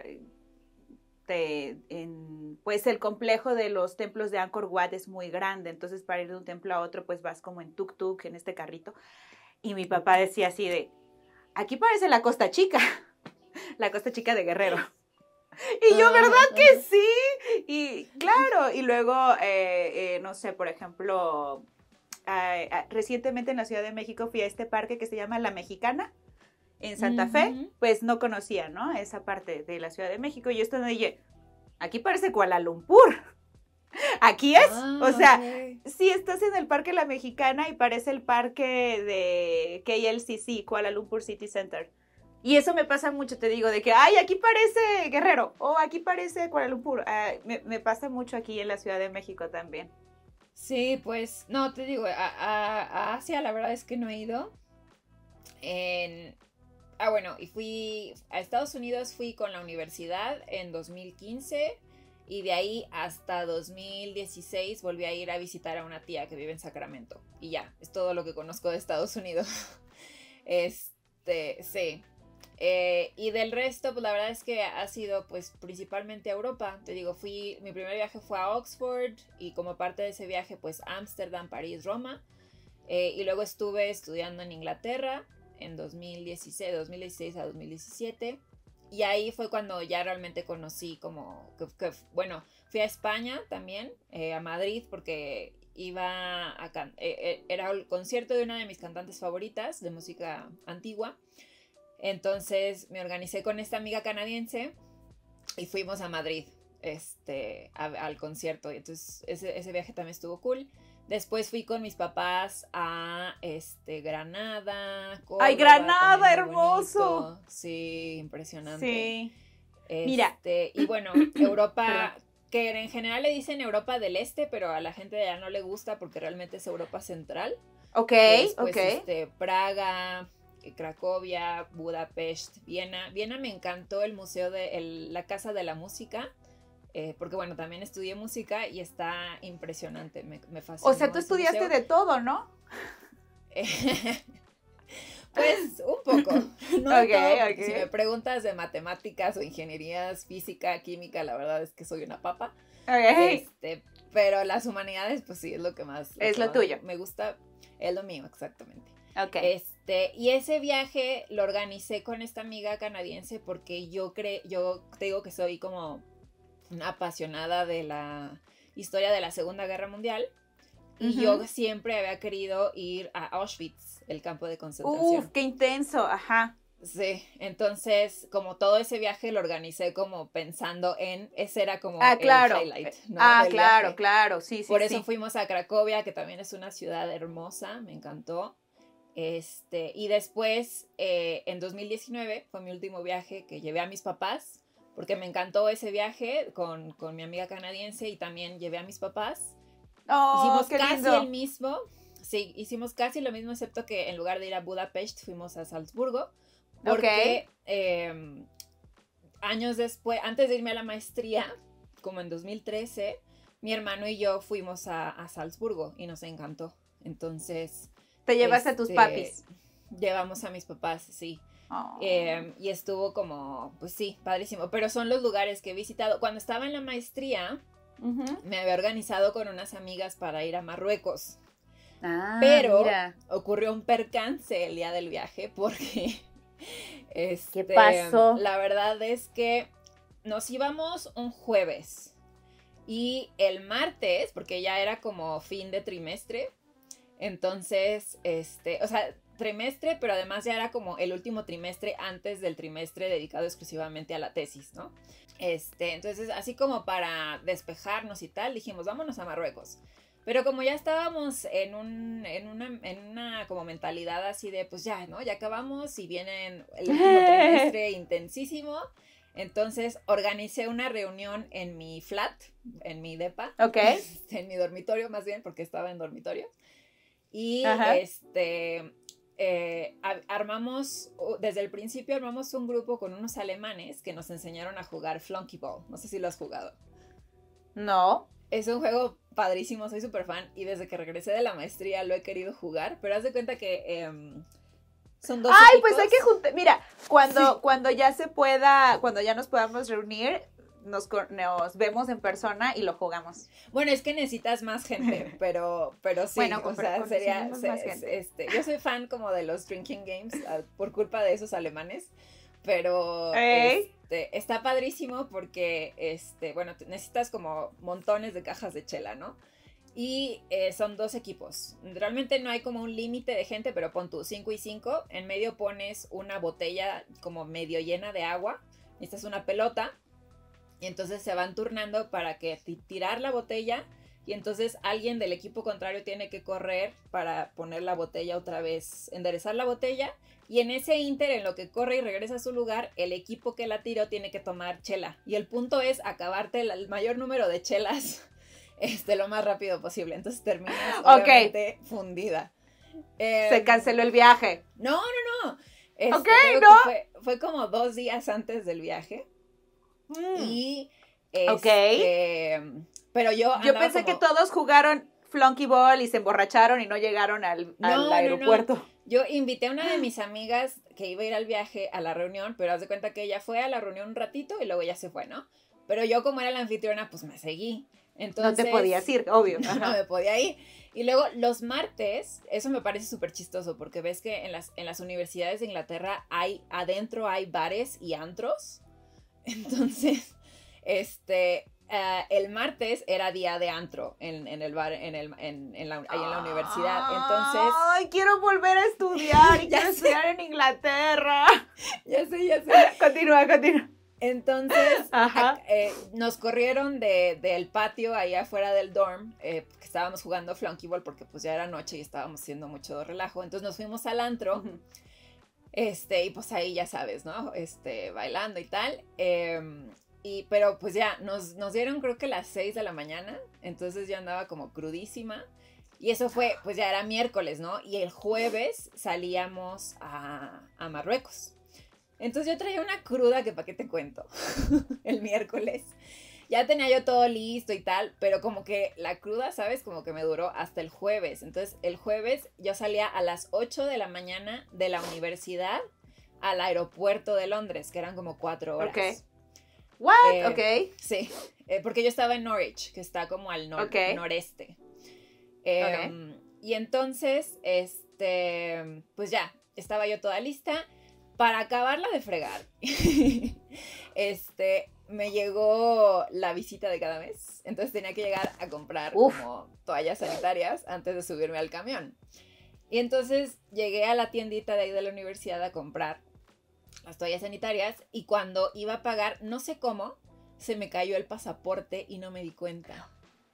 [SPEAKER 1] de, en, pues el complejo de los templos de Angkor Wat es muy grande, entonces para ir de un templo a otro, pues vas como en tuk-tuk, en este carrito, y mi papá decía así de, aquí parece la Costa Chica, la Costa Chica de Guerrero. Y yo, ¿verdad uh, que uh. sí? Y claro, y luego, eh, eh, no sé, por ejemplo, eh, eh, recientemente en la Ciudad de México fui a este parque que se llama La Mexicana, en Santa uh-huh. Fe, pues no conocía, ¿no? Esa parte de la Ciudad de México, y yo estaba dije, aquí parece Kuala Lumpur, aquí es, ah, o sea, okay. sí estás en el Parque La Mexicana y parece el parque de K L C C, Kuala Lumpur City Center. Y eso me pasa mucho, te digo, de que, ay, aquí parece Guerrero, o aquí parece Kuala Lumpur. Uh, me, me pasa mucho aquí en la Ciudad de México también.
[SPEAKER 2] Sí, pues, no, te digo, a, a, a Asia la verdad es que no he ido. En... Ah, bueno, y fui a Estados Unidos, fui con la universidad en dos mil quince y de ahí hasta dos mil dieciséis volví a ir a visitar a una tía que vive en Sacramento. Y ya, es todo lo que conozco de Estados Unidos. Este, sí. Eh, y del resto, pues la verdad es que ha sido pues principalmente a Europa. Te digo, fui, mi primer viaje fue a Oxford y como parte de ese viaje pues Ámsterdam, París, Roma. Eh, y luego estuve estudiando en Inglaterra en dos mil dieciséis, dos mil dieciséis a dos mil diecisiete. Y ahí fue cuando ya realmente conocí como, que, que, bueno, fui a España también, eh, a Madrid, porque iba a, can eh, eh, era el concierto de una de mis cantantes favoritas de música antigua. Entonces me organicé con esta amiga canadiense y fuimos a Madrid este, a, al concierto. Y entonces ese, ese viaje también estuvo cool. Después fui con mis papás a este, Granada. Córdoba,
[SPEAKER 1] ¡ay, Granada, hermoso!
[SPEAKER 2] Bonito. Sí, impresionante.
[SPEAKER 1] Sí.
[SPEAKER 2] Este,
[SPEAKER 1] Mira.
[SPEAKER 2] Y bueno, Europa, que en general le dicen Europa del Este, pero a la gente de allá no le gusta porque realmente es Europa Central.
[SPEAKER 1] Ok,
[SPEAKER 2] después,
[SPEAKER 1] ok.
[SPEAKER 2] Este, Praga, Cracovia, Budapest, Viena. Viena me encantó el museo de el, la Casa de la Música. Eh, porque bueno, también estudié música y está impresionante, me, me fascinó.
[SPEAKER 1] O sea, tú estudiaste museo. De todo, ¿no?
[SPEAKER 2] Pues un poco, no
[SPEAKER 1] okay,
[SPEAKER 2] todo,
[SPEAKER 1] okay.
[SPEAKER 2] Si me preguntas de matemáticas o ingenierías, física, química, la verdad es que soy una papa.
[SPEAKER 1] Okay.
[SPEAKER 2] Este, pero las humanidades, pues sí, es lo que más... Lo
[SPEAKER 1] es
[SPEAKER 2] que
[SPEAKER 1] lo
[SPEAKER 2] más
[SPEAKER 1] tuyo.
[SPEAKER 2] Me gusta, es lo mío, exactamente.
[SPEAKER 1] Okay.
[SPEAKER 2] Este, y ese viaje lo organicé con esta amiga canadiense porque yo creo, yo te digo que soy como una apasionada de la historia de la Segunda Guerra Mundial. Y uh-huh. yo siempre había querido ir a Auschwitz, el campo de concentración.
[SPEAKER 1] ¡Uf, qué intenso! Ajá.
[SPEAKER 2] Sí, entonces como todo ese viaje lo organicé como pensando en, ese era como
[SPEAKER 1] ah, claro.
[SPEAKER 2] el highlight, ¿no?
[SPEAKER 1] Ah,
[SPEAKER 2] del
[SPEAKER 1] claro,
[SPEAKER 2] viaje.
[SPEAKER 1] claro, sí, sí,
[SPEAKER 2] Por
[SPEAKER 1] sí.
[SPEAKER 2] eso fuimos a Cracovia, que también es una ciudad hermosa, me encantó. Este, y después, eh, en dos mil diecinueve, fue mi último viaje que llevé a mis papás, porque me encantó ese viaje con, con mi amiga canadiense y también llevé a mis papás.
[SPEAKER 1] Oh,
[SPEAKER 2] hicimos
[SPEAKER 1] qué
[SPEAKER 2] casi
[SPEAKER 1] lindo.
[SPEAKER 2] el mismo, sí, hicimos casi lo mismo, excepto que en lugar de ir a Budapest, fuimos a Salzburgo, porque
[SPEAKER 1] okay.
[SPEAKER 2] eh, años después, antes de irme a la maestría, como en dos mil trece, mi hermano y yo fuimos a, a Salzburgo y nos encantó. Entonces...
[SPEAKER 1] ¿Te llevaste este, a tus papis?
[SPEAKER 2] Llevamos a mis papás, sí.
[SPEAKER 1] Oh.
[SPEAKER 2] Eh, y estuvo como, pues sí, padrísimo. Pero son los lugares que he visitado. Cuando estaba en la maestría, uh-huh. me había organizado con unas amigas para ir a Marruecos.
[SPEAKER 1] Ah,
[SPEAKER 2] pero
[SPEAKER 1] mira.
[SPEAKER 2] ocurrió un percance el día del viaje porque... Este,
[SPEAKER 1] ¿qué pasó?
[SPEAKER 2] La verdad es que nos íbamos un jueves. Y el martes, porque ya era como fin de trimestre... Entonces, este, o sea, trimestre, pero además ya era como el último trimestre antes del trimestre dedicado exclusivamente a la tesis, ¿no? Este, entonces, así como para despejarnos y tal, dijimos, vámonos a Marruecos. Pero como ya estábamos en, un, en, una, en una como mentalidad así de, pues ya, ¿no? Ya acabamos y vienen el último trimestre intensísimo. Entonces, organicé una reunión en mi flat, en mi depa.
[SPEAKER 1] Ok.
[SPEAKER 2] En mi dormitorio, más bien, porque estaba en dormitorio. Y
[SPEAKER 1] Ajá.
[SPEAKER 2] este eh, armamos, desde el principio armamos un grupo con unos alemanes que nos enseñaron a jugar Flunkyball. No sé si lo has jugado.
[SPEAKER 1] No.
[SPEAKER 2] Es un juego padrísimo, soy súper fan. Y desde que regresé de la maestría lo he querido jugar. Pero haz de cuenta que eh, son dos
[SPEAKER 1] Ay,
[SPEAKER 2] equipos.
[SPEAKER 1] pues hay que juntar. Mira, cuando,
[SPEAKER 2] sí.
[SPEAKER 1] cuando ya se pueda, cuando ya nos podamos reunir... Nos, nos vemos en persona y lo jugamos.
[SPEAKER 2] Bueno, es que necesitas más gente, pero, pero sí,
[SPEAKER 1] bueno,
[SPEAKER 2] o sea, sería,
[SPEAKER 1] más
[SPEAKER 2] se,
[SPEAKER 1] gente.
[SPEAKER 2] este, yo soy fan como de los drinking games uh, por culpa de esos alemanes, pero
[SPEAKER 1] ¿Eh?
[SPEAKER 2] este, está padrísimo porque, este, bueno, necesitas como montones de cajas de chela, ¿no? Y eh, son dos equipos. Realmente no hay como un límite de gente, pero pon tú cinco y cinco, en medio pones una botella como medio llena de agua, necesitas una pelota. Y entonces se van turnando para que tirar la botella y entonces alguien del equipo contrario tiene que correr para poner la botella otra vez, enderezar la botella, y en ese ínter, en lo que corre y regresa a su lugar, el equipo que la tiró tiene que tomar chela, y el punto es acabarte el, el mayor número de chelas este, lo más rápido posible, entonces terminas obviamente okay. fundida.
[SPEAKER 1] Eh, Se canceló el viaje.
[SPEAKER 2] No, no, no. Este,
[SPEAKER 1] ok, no.
[SPEAKER 2] Fue, fue como dos días antes del viaje. Mm. Y este,
[SPEAKER 1] ok.
[SPEAKER 2] Pero yo
[SPEAKER 1] Yo pensé como... que todos jugaron flunky ball y se emborracharon y no llegaron al,
[SPEAKER 2] no,
[SPEAKER 1] al aeropuerto.
[SPEAKER 2] No, no. Yo invité a una de mis amigas que iba a ir al viaje a la reunión, pero haz de cuenta que ella fue a la reunión un ratito y luego ya se fue, ¿no? Pero yo, como era la anfitriona, pues me seguí. Entonces,
[SPEAKER 1] no te podías ir, obvio.
[SPEAKER 2] No, no me podía ir. Y luego los martes, eso me parece súper chistoso, porque ves que en las, en las universidades de Inglaterra hay, adentro hay bares y antros. Entonces, este, uh, el martes era día de antro en, en el bar, en, el, en, en, la, ahí en la universidad. Entonces,
[SPEAKER 1] ay, quiero volver a estudiar y quiero sé. estudiar en Inglaterra.
[SPEAKER 2] Ya sé, ya sé.
[SPEAKER 1] Continúa, continúa.
[SPEAKER 2] Entonces, a, eh, nos corrieron de, del patio ahí afuera del dorm, eh, que estábamos jugando flunkyball porque pues ya era noche y estábamos haciendo mucho relajo. Entonces nos fuimos al antro, uh-huh. este, y pues ahí ya sabes, ¿no? Este, bailando y tal. Eh, y, pero pues ya, nos, nos dieron creo que las seis de la mañana, entonces yo andaba como crudísima. Y eso fue, pues ya era miércoles, ¿no? Y el jueves salíamos a, a Marruecos. Entonces yo traía una cruda que para qué te cuento, el miércoles. Ya tenía yo todo listo y tal, pero como que la cruda, ¿sabes? Como que me duró hasta el jueves. Entonces el jueves yo salía a las ocho de la mañana de la universidad al aeropuerto de Londres, que eran como cuatro horas.
[SPEAKER 1] Ok. What?
[SPEAKER 2] Eh,
[SPEAKER 1] ok.
[SPEAKER 2] Sí, eh, porque yo estaba en Norwich, que está como al nor- okay. noreste. Eh, okay. Y entonces, este, pues ya, estaba yo toda lista. Para acabarla de fregar, este, me llegó la visita de cada mes. Entonces tenía que llegar a comprar Uf. como toallas sanitarias antes de subirme al camión. Y entonces llegué a la tiendita de ahí de la universidad a comprar las toallas sanitarias. Y cuando iba a pagar, no sé cómo, se me cayó el pasaporte y no me di cuenta.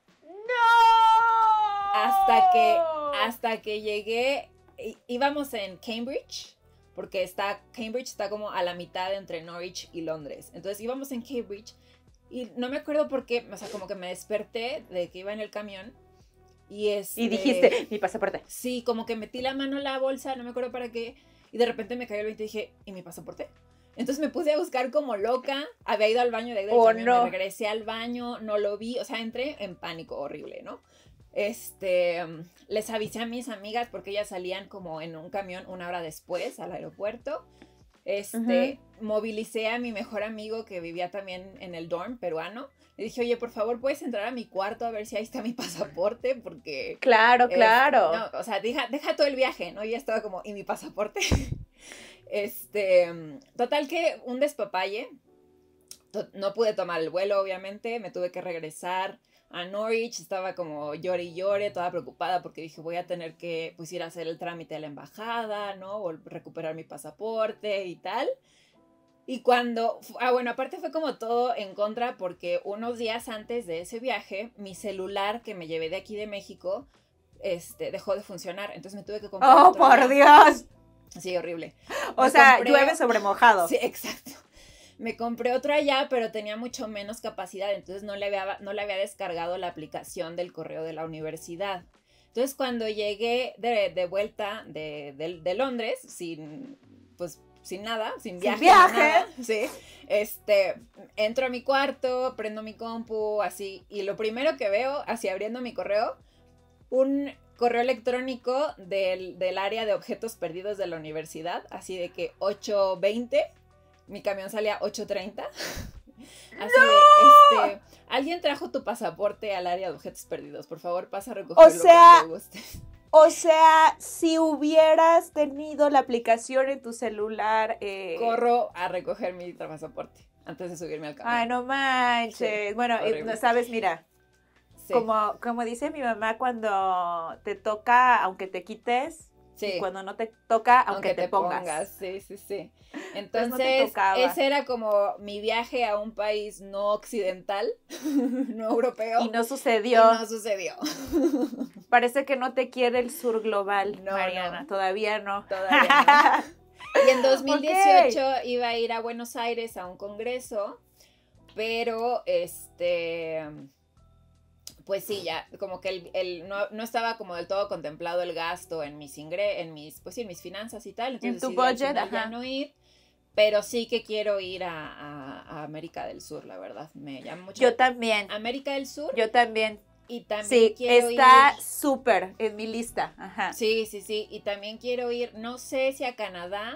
[SPEAKER 1] ¡No!
[SPEAKER 2] Hasta que, hasta que llegué, íbamos en Cambridge. Porque está, Cambridge está como a la mitad entre Norwich y Londres. Entonces íbamos en Cambridge y no me acuerdo por qué, o sea, como que me desperté de que iba en el camión y este,
[SPEAKER 1] y dijiste, mi pasaporte.
[SPEAKER 2] Sí, como que metí la mano en la bolsa, no me acuerdo para qué, y de repente me cayó el veinte y dije, ¿y mi pasaporte? Entonces me puse a buscar como loca, había ido al baño de ahí del
[SPEAKER 1] oh,
[SPEAKER 2] camión,
[SPEAKER 1] no.
[SPEAKER 2] me regresé al baño, no lo vi, o sea, entré en pánico horrible, ¿no? Este, les avisé a mis amigas porque ellas salían como en un camión una hora después al aeropuerto. Este, uh-huh. movilicé a mi mejor amigo que vivía también en el dorm peruano. Le dije, oye, por favor, ¿puedes entrar a mi cuarto a ver si ahí está mi pasaporte? Porque...
[SPEAKER 1] Claro,
[SPEAKER 2] este,
[SPEAKER 1] claro.
[SPEAKER 2] No, o sea, deja, deja todo el viaje, ¿no? Y ya estaba como, ¿y mi pasaporte? este, total que un despapalle. To- no pude tomar el vuelo, obviamente. Me tuve que regresar a Norwich, estaba como llore y llore, toda preocupada porque dije voy a tener que pues ir a hacer el trámite de la embajada, ¿no? O recuperar mi pasaporte y tal. Y cuando, ah bueno, aparte fue como todo en contra porque unos días antes de ese viaje, mi celular que me llevé de aquí de México, este, dejó de funcionar, entonces me tuve que comprar
[SPEAKER 1] ¡Oh,
[SPEAKER 2] otro
[SPEAKER 1] por
[SPEAKER 2] día.
[SPEAKER 1] Dios!
[SPEAKER 2] Sí, horrible.
[SPEAKER 1] O
[SPEAKER 2] me
[SPEAKER 1] sea,
[SPEAKER 2] compré...
[SPEAKER 1] llueve sobre mojado.
[SPEAKER 2] Sí, exacto. Me compré otro allá, pero tenía mucho menos capacidad, entonces no le había, no le había descargado la aplicación del correo de la universidad. Entonces, cuando llegué de, de vuelta de, de, de Londres, sin, pues, sin nada, sin viaje,
[SPEAKER 1] sin viaje.
[SPEAKER 2] Nada, sí, este, entro a mi cuarto, prendo mi compu, así, y lo primero que veo, así abriendo mi correo, un correo electrónico del, del área de objetos perdidos de la universidad, así de que ocho veinte. Mi camión salía ocho treinta. Así
[SPEAKER 1] ¡No!
[SPEAKER 2] de, este, alguien trajo tu pasaporte al área de objetos perdidos. Por favor, pasa a recogerlo.
[SPEAKER 1] O sea,
[SPEAKER 2] cuando gustes.
[SPEAKER 1] O sea, si hubieras tenido la aplicación en tu celular... Eh...
[SPEAKER 2] Corro a recoger mi pasaporte antes de subirme al camión.
[SPEAKER 1] Ay, no manches. Sí, bueno, eh, sabes, mira, sí. como, como dice mi mamá, cuando te toca, aunque te quites,
[SPEAKER 2] Sí.
[SPEAKER 1] Y cuando no te toca, aunque,
[SPEAKER 2] aunque
[SPEAKER 1] te,
[SPEAKER 2] te
[SPEAKER 1] pongas.
[SPEAKER 2] pongas. Sí, sí, sí.
[SPEAKER 1] Pues
[SPEAKER 2] Entonces,
[SPEAKER 1] no te tocaba.
[SPEAKER 2] ese era como mi viaje a un país no occidental, no europeo.
[SPEAKER 1] Y no sucedió.
[SPEAKER 2] Y no sucedió.
[SPEAKER 1] Parece que no te quiere el sur global,
[SPEAKER 2] No,
[SPEAKER 1] Mariana.
[SPEAKER 2] no.
[SPEAKER 1] Todavía no.
[SPEAKER 2] Todavía no. Y en dos mil dieciocho
[SPEAKER 1] Okay.
[SPEAKER 2] iba a ir a Buenos Aires a un congreso, pero este... Pues sí, ya, como que el, el, no, no estaba como del todo contemplado el gasto en mis ingresos, en mis, pues sí, en mis finanzas y tal. Entonces
[SPEAKER 1] En tu
[SPEAKER 2] decidí al
[SPEAKER 1] budget,
[SPEAKER 2] final
[SPEAKER 1] ajá.
[SPEAKER 2] ya no ir, pero sí que quiero ir a, a, a América del Sur, la verdad. Me llama mucho.
[SPEAKER 1] Yo también.
[SPEAKER 2] América del Sur.
[SPEAKER 1] Yo también.
[SPEAKER 2] Y también
[SPEAKER 1] sí,
[SPEAKER 2] quiero
[SPEAKER 1] está
[SPEAKER 2] ir.
[SPEAKER 1] súper en mi lista. Ajá.
[SPEAKER 2] Sí, sí, sí. Y también quiero ir, no sé si a Canadá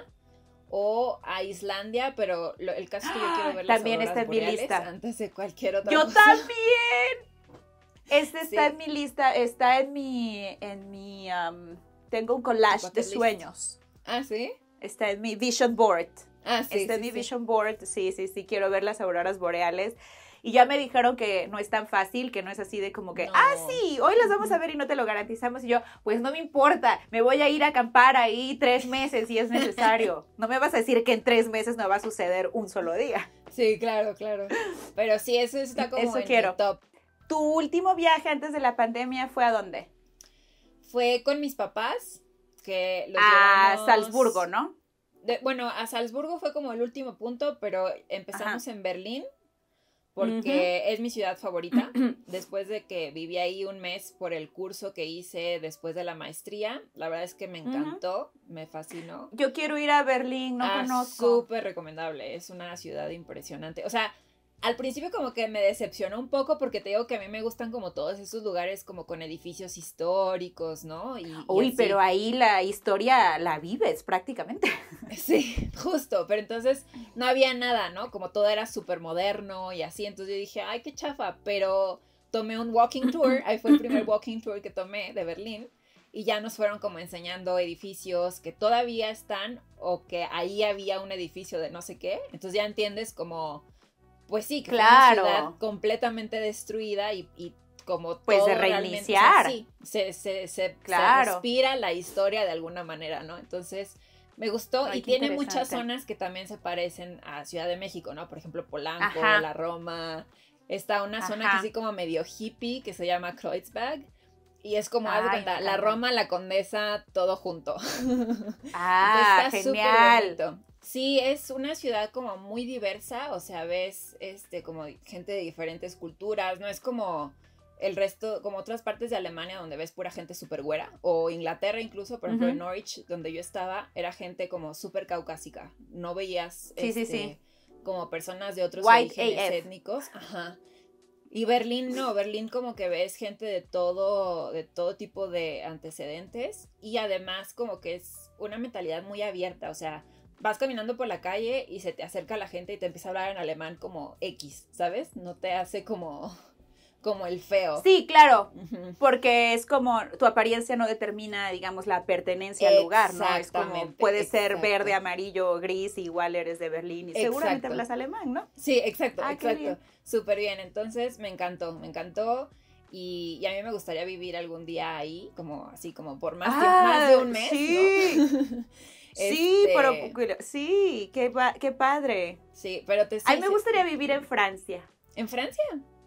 [SPEAKER 2] o a Islandia, pero lo, el caso es que yo quiero ver las
[SPEAKER 1] También está
[SPEAKER 2] auroras
[SPEAKER 1] en mi
[SPEAKER 2] boreales
[SPEAKER 1] lista.
[SPEAKER 2] antes de cualquier otra
[SPEAKER 1] Yo
[SPEAKER 2] cosa.
[SPEAKER 1] también. Este está
[SPEAKER 2] Sí.
[SPEAKER 1] en mi lista, está en mi, en mi, um, tengo un collage
[SPEAKER 2] Bucket
[SPEAKER 1] de
[SPEAKER 2] list.
[SPEAKER 1] sueños.
[SPEAKER 2] Ah, ¿sí?
[SPEAKER 1] Está en mi vision board.
[SPEAKER 2] Ah, sí,
[SPEAKER 1] está en
[SPEAKER 2] sí,
[SPEAKER 1] mi
[SPEAKER 2] sí.
[SPEAKER 1] vision board, sí, sí, sí, quiero ver las auroras boreales. Y ya me dijeron que no es tan fácil, que no es así de como que,
[SPEAKER 2] No.
[SPEAKER 1] ah, sí, hoy las vamos a ver y no te lo garantizamos. Y yo, pues no me importa, me voy a ir a acampar ahí tres meses si es necesario. No me vas a decir que en tres meses no va a suceder un solo día.
[SPEAKER 2] Sí, claro, claro. Pero sí, eso está como
[SPEAKER 1] Eso
[SPEAKER 2] en
[SPEAKER 1] quiero.
[SPEAKER 2] mi top.
[SPEAKER 1] ¿Tu último viaje antes de la pandemia fue a dónde?
[SPEAKER 2] Fue con mis papás, que los
[SPEAKER 1] A
[SPEAKER 2] llevamos...
[SPEAKER 1] Salzburgo, ¿no?
[SPEAKER 2] De, bueno, a Salzburgo fue como el último punto, pero empezamos
[SPEAKER 1] Ajá.
[SPEAKER 2] en Berlín, porque
[SPEAKER 1] Uh-huh.
[SPEAKER 2] es mi ciudad favorita. Después de que viví ahí un mes por el curso que hice después de la maestría, la verdad es que me encantó, uh-huh. me fascinó.
[SPEAKER 1] Yo quiero ir a Berlín, no
[SPEAKER 2] ah,
[SPEAKER 1] conozco.
[SPEAKER 2] Súper recomendable, es una ciudad impresionante. O sea, al principio como que me decepcionó un poco porque te digo que a mí me gustan como todos esos lugares como con edificios históricos, ¿no? Y,
[SPEAKER 1] Uy,
[SPEAKER 2] y así.
[SPEAKER 1] pero ahí la historia la vives prácticamente.
[SPEAKER 2] Sí, justo, pero entonces no había nada, ¿no? Como todo era súper moderno y así, entonces yo dije, ay, qué chafa, pero tomé un walking tour, ahí fue el primer walking tour que tomé de Berlín, y ya nos fueron como enseñando edificios que todavía están o que ahí había un edificio de no sé qué, entonces ya entiendes como... Pues sí, que
[SPEAKER 1] claro.
[SPEAKER 2] fue una ciudad completamente destruida y, y como
[SPEAKER 1] pues
[SPEAKER 2] todo
[SPEAKER 1] de reiniciar.
[SPEAKER 2] O sea, sí, se, se, se,
[SPEAKER 1] claro.
[SPEAKER 2] se respira la historia de alguna manera, ¿no? Entonces, me gustó.
[SPEAKER 1] Ay,
[SPEAKER 2] y tiene
[SPEAKER 1] interesante.
[SPEAKER 2] muchas zonas que también se parecen a Ciudad de México, ¿no? Por ejemplo, Polanco,
[SPEAKER 1] Ajá.
[SPEAKER 2] la Roma. Está una
[SPEAKER 1] Ajá.
[SPEAKER 2] zona que así como medio hippie que se llama Kreuzberg. Y es como, haz de
[SPEAKER 1] Ay,
[SPEAKER 2] cuenta, la Roma, la Condesa, todo junto.
[SPEAKER 1] Ah,
[SPEAKER 2] está
[SPEAKER 1] genial.
[SPEAKER 2] Súper bonito. Sí, es una ciudad como muy diversa, o sea, ves este como gente de diferentes culturas, no es como el resto, como otras partes de Alemania donde ves pura gente súper güera, o Inglaterra incluso, por ejemplo, uh-huh. en Norwich, donde yo estaba, era gente como súper caucásica, no veías
[SPEAKER 1] sí,
[SPEAKER 2] este,
[SPEAKER 1] sí, sí.
[SPEAKER 2] como personas de otros
[SPEAKER 1] White
[SPEAKER 2] orígenes
[SPEAKER 1] A F.
[SPEAKER 2] étnicos, ajá. Y Berlín no, Berlín como que ves gente de todo, de todo tipo de antecedentes, y además como que es una mentalidad muy abierta, o sea, vas caminando por la calle y se te acerca la gente y te empieza a hablar en alemán como X, ¿sabes? No te hace como, como el feo.
[SPEAKER 1] Sí, claro,
[SPEAKER 2] uh-huh.
[SPEAKER 1] porque es como tu apariencia no determina, digamos, la pertenencia al lugar, ¿no? Es como, puede ser verde, amarillo o gris, igual eres de Berlín y exacto. seguramente hablas alemán, ¿no?
[SPEAKER 2] Sí, exacto,
[SPEAKER 1] ah,
[SPEAKER 2] exacto. Súper bien, entonces me encantó, me encantó. Y, y a mí me gustaría vivir algún día ahí, como así, como por más,
[SPEAKER 1] ah,
[SPEAKER 2] tiempo, más de un mes,
[SPEAKER 1] sí.
[SPEAKER 2] ¿no?
[SPEAKER 1] Sí,
[SPEAKER 2] este...
[SPEAKER 1] pero sí, qué, qué padre.
[SPEAKER 2] Sí, pero te sí,
[SPEAKER 1] A mí me
[SPEAKER 2] sí,
[SPEAKER 1] gustaría
[SPEAKER 2] sí.
[SPEAKER 1] vivir en Francia.
[SPEAKER 2] ¿En Francia?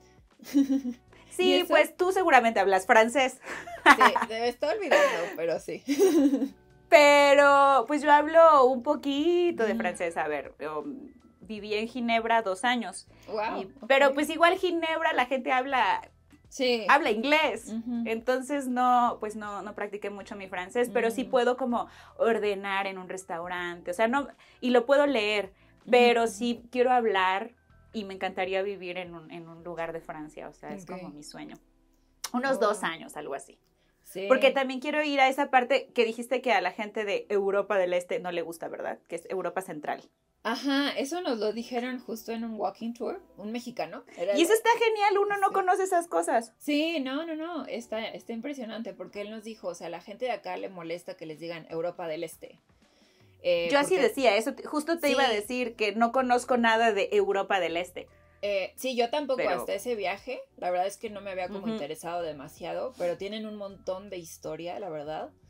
[SPEAKER 1] Sí, pues tú seguramente hablas francés.
[SPEAKER 2] Sí, debe estar olvidando, pero sí.
[SPEAKER 1] Pero pues yo hablo un poquito de francés, a ver, yo viví en Ginebra dos años.
[SPEAKER 2] Wow.
[SPEAKER 1] Y,
[SPEAKER 2] okay.
[SPEAKER 1] Pero pues igual Ginebra la gente habla...
[SPEAKER 2] Sí.
[SPEAKER 1] habla inglés,
[SPEAKER 2] uh-huh.
[SPEAKER 1] entonces no, pues no, no practiqué mucho mi francés, uh-huh. pero sí puedo como ordenar en un restaurante, o sea, no, y lo puedo leer, pero uh-huh. sí quiero hablar y me encantaría vivir en un, en un lugar de Francia, o sea, es okay. como mi sueño. Unos oh. dos años, algo así.
[SPEAKER 2] Sí.
[SPEAKER 1] Porque también quiero ir a esa parte que dijiste que a la gente de Europa del Este no le gusta, ¿verdad? Que es Europa Central.
[SPEAKER 2] Ajá, eso nos lo dijeron justo en un walking tour, un mexicano.
[SPEAKER 1] Era y eso está genial, uno no sí. conoce esas cosas.
[SPEAKER 2] Sí, no, no, no, está, está impresionante porque él nos dijo, o sea, a la gente de acá le molesta que les digan Europa del Este.
[SPEAKER 1] Eh, Yo porque, así decía, eso justo te sí. iba a decir que no conozco nada de Europa del Este.
[SPEAKER 2] Eh, sí, yo tampoco
[SPEAKER 1] pero...
[SPEAKER 2] hasta ese viaje, la verdad es que no me había como uh-huh. interesado demasiado, pero tienen un montón de historia, la verdad.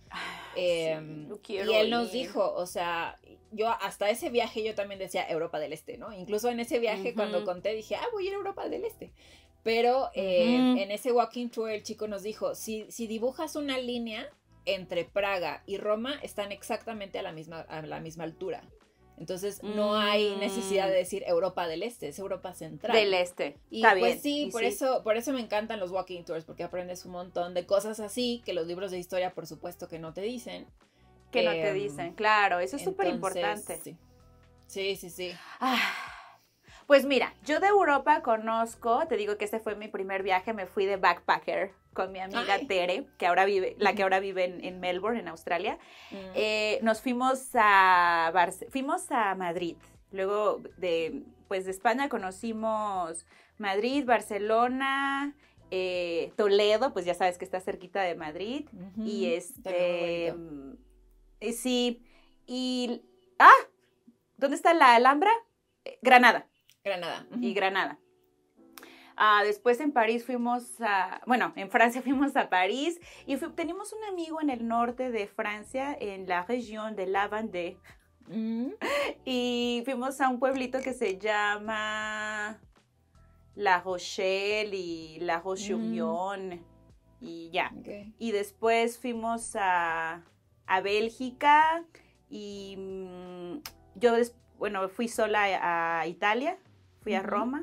[SPEAKER 2] Eh,
[SPEAKER 1] sí, yo quiero
[SPEAKER 2] y él nos
[SPEAKER 1] ir.
[SPEAKER 2] dijo, o sea, yo hasta ese viaje yo también decía Europa del Este, ¿no? Incluso en ese viaje
[SPEAKER 1] Ujú.
[SPEAKER 2] cuando conté dije, ah, voy a ir a Europa del Este. Pero eh,
[SPEAKER 1] Ujú.
[SPEAKER 2] en ese walking tour el chico nos dijo, si, si dibujas una línea entre Praga y Roma, están exactamente a la misma, a la misma altura. Entonces no hay necesidad de decir Europa del Este, es Europa Central.
[SPEAKER 1] Del Este.
[SPEAKER 2] Y
[SPEAKER 1] Está
[SPEAKER 2] pues
[SPEAKER 1] bien.
[SPEAKER 2] sí,
[SPEAKER 1] Y
[SPEAKER 2] por
[SPEAKER 1] sí.
[SPEAKER 2] eso, por eso me encantan los walking tours, porque aprendes un montón de cosas así que los libros de historia, por supuesto, que no te dicen.
[SPEAKER 1] Que no
[SPEAKER 2] Eh,
[SPEAKER 1] te dicen, claro, eso es súper
[SPEAKER 2] entonces,
[SPEAKER 1] importante.
[SPEAKER 2] Sí, sí, sí. sí.
[SPEAKER 1] Ah, pues mira, yo de Europa conozco, te digo que este fue mi primer viaje, me fui de backpacker con mi amiga
[SPEAKER 2] Ay.
[SPEAKER 1] Tere, que ahora vive, la que ahora vive en, en Melbourne, en Australia.
[SPEAKER 2] Mm.
[SPEAKER 1] Eh, nos fuimos a Barce- fuimos a Madrid. Luego de, pues de España conocimos Madrid, Barcelona, eh, Toledo, pues ya sabes que está cerquita de Madrid.
[SPEAKER 2] Ujú,
[SPEAKER 1] Y este,
[SPEAKER 2] está muy bonito.
[SPEAKER 1] eh, sí, y ah, ¿dónde está la Alhambra? Eh, Granada.
[SPEAKER 2] Granada. Ujú.
[SPEAKER 1] Y Granada. Ah, después en París fuimos a, bueno, en Francia fuimos a París y fu- teníamos un amigo en el norte de Francia, en la región de la Vendée,
[SPEAKER 2] Mm.
[SPEAKER 1] y fuimos a un pueblito que se llama La Rochelle y La Roche-sur-Yon y ya.
[SPEAKER 2] Okay.
[SPEAKER 1] Y después fuimos a, a Bélgica y mm, yo, des- bueno, fui sola a, a Italia, fui a
[SPEAKER 2] Ujú.
[SPEAKER 1] Roma.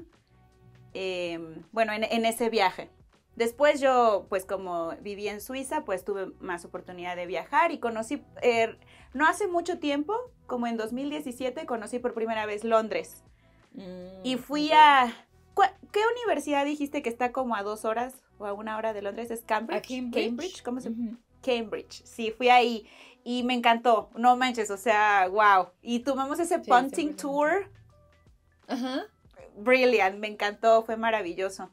[SPEAKER 1] Eh, bueno, en, en ese viaje. Después yo, pues como viví en Suiza, pues tuve más oportunidad de viajar y conocí, eh, no hace mucho tiempo, como en dos mil diecisiete, conocí por primera vez Londres.
[SPEAKER 2] Mm,
[SPEAKER 1] Y fui
[SPEAKER 2] okay.
[SPEAKER 1] a... ¿cu- ¿Qué universidad dijiste que está como a dos horas o a una hora de Londres? ¿Es Cambridge?
[SPEAKER 2] ¿A Cambridge?
[SPEAKER 1] Cambridge, ¿cómo se
[SPEAKER 2] Ujú.
[SPEAKER 1] Cambridge, sí, fui ahí y me encantó, no manches, o sea, wow. Y tomamos ese
[SPEAKER 2] Sí,
[SPEAKER 1] punting
[SPEAKER 2] siempre es
[SPEAKER 1] tour,
[SPEAKER 2] Ajá.
[SPEAKER 1] brilliant, me encantó, fue maravilloso.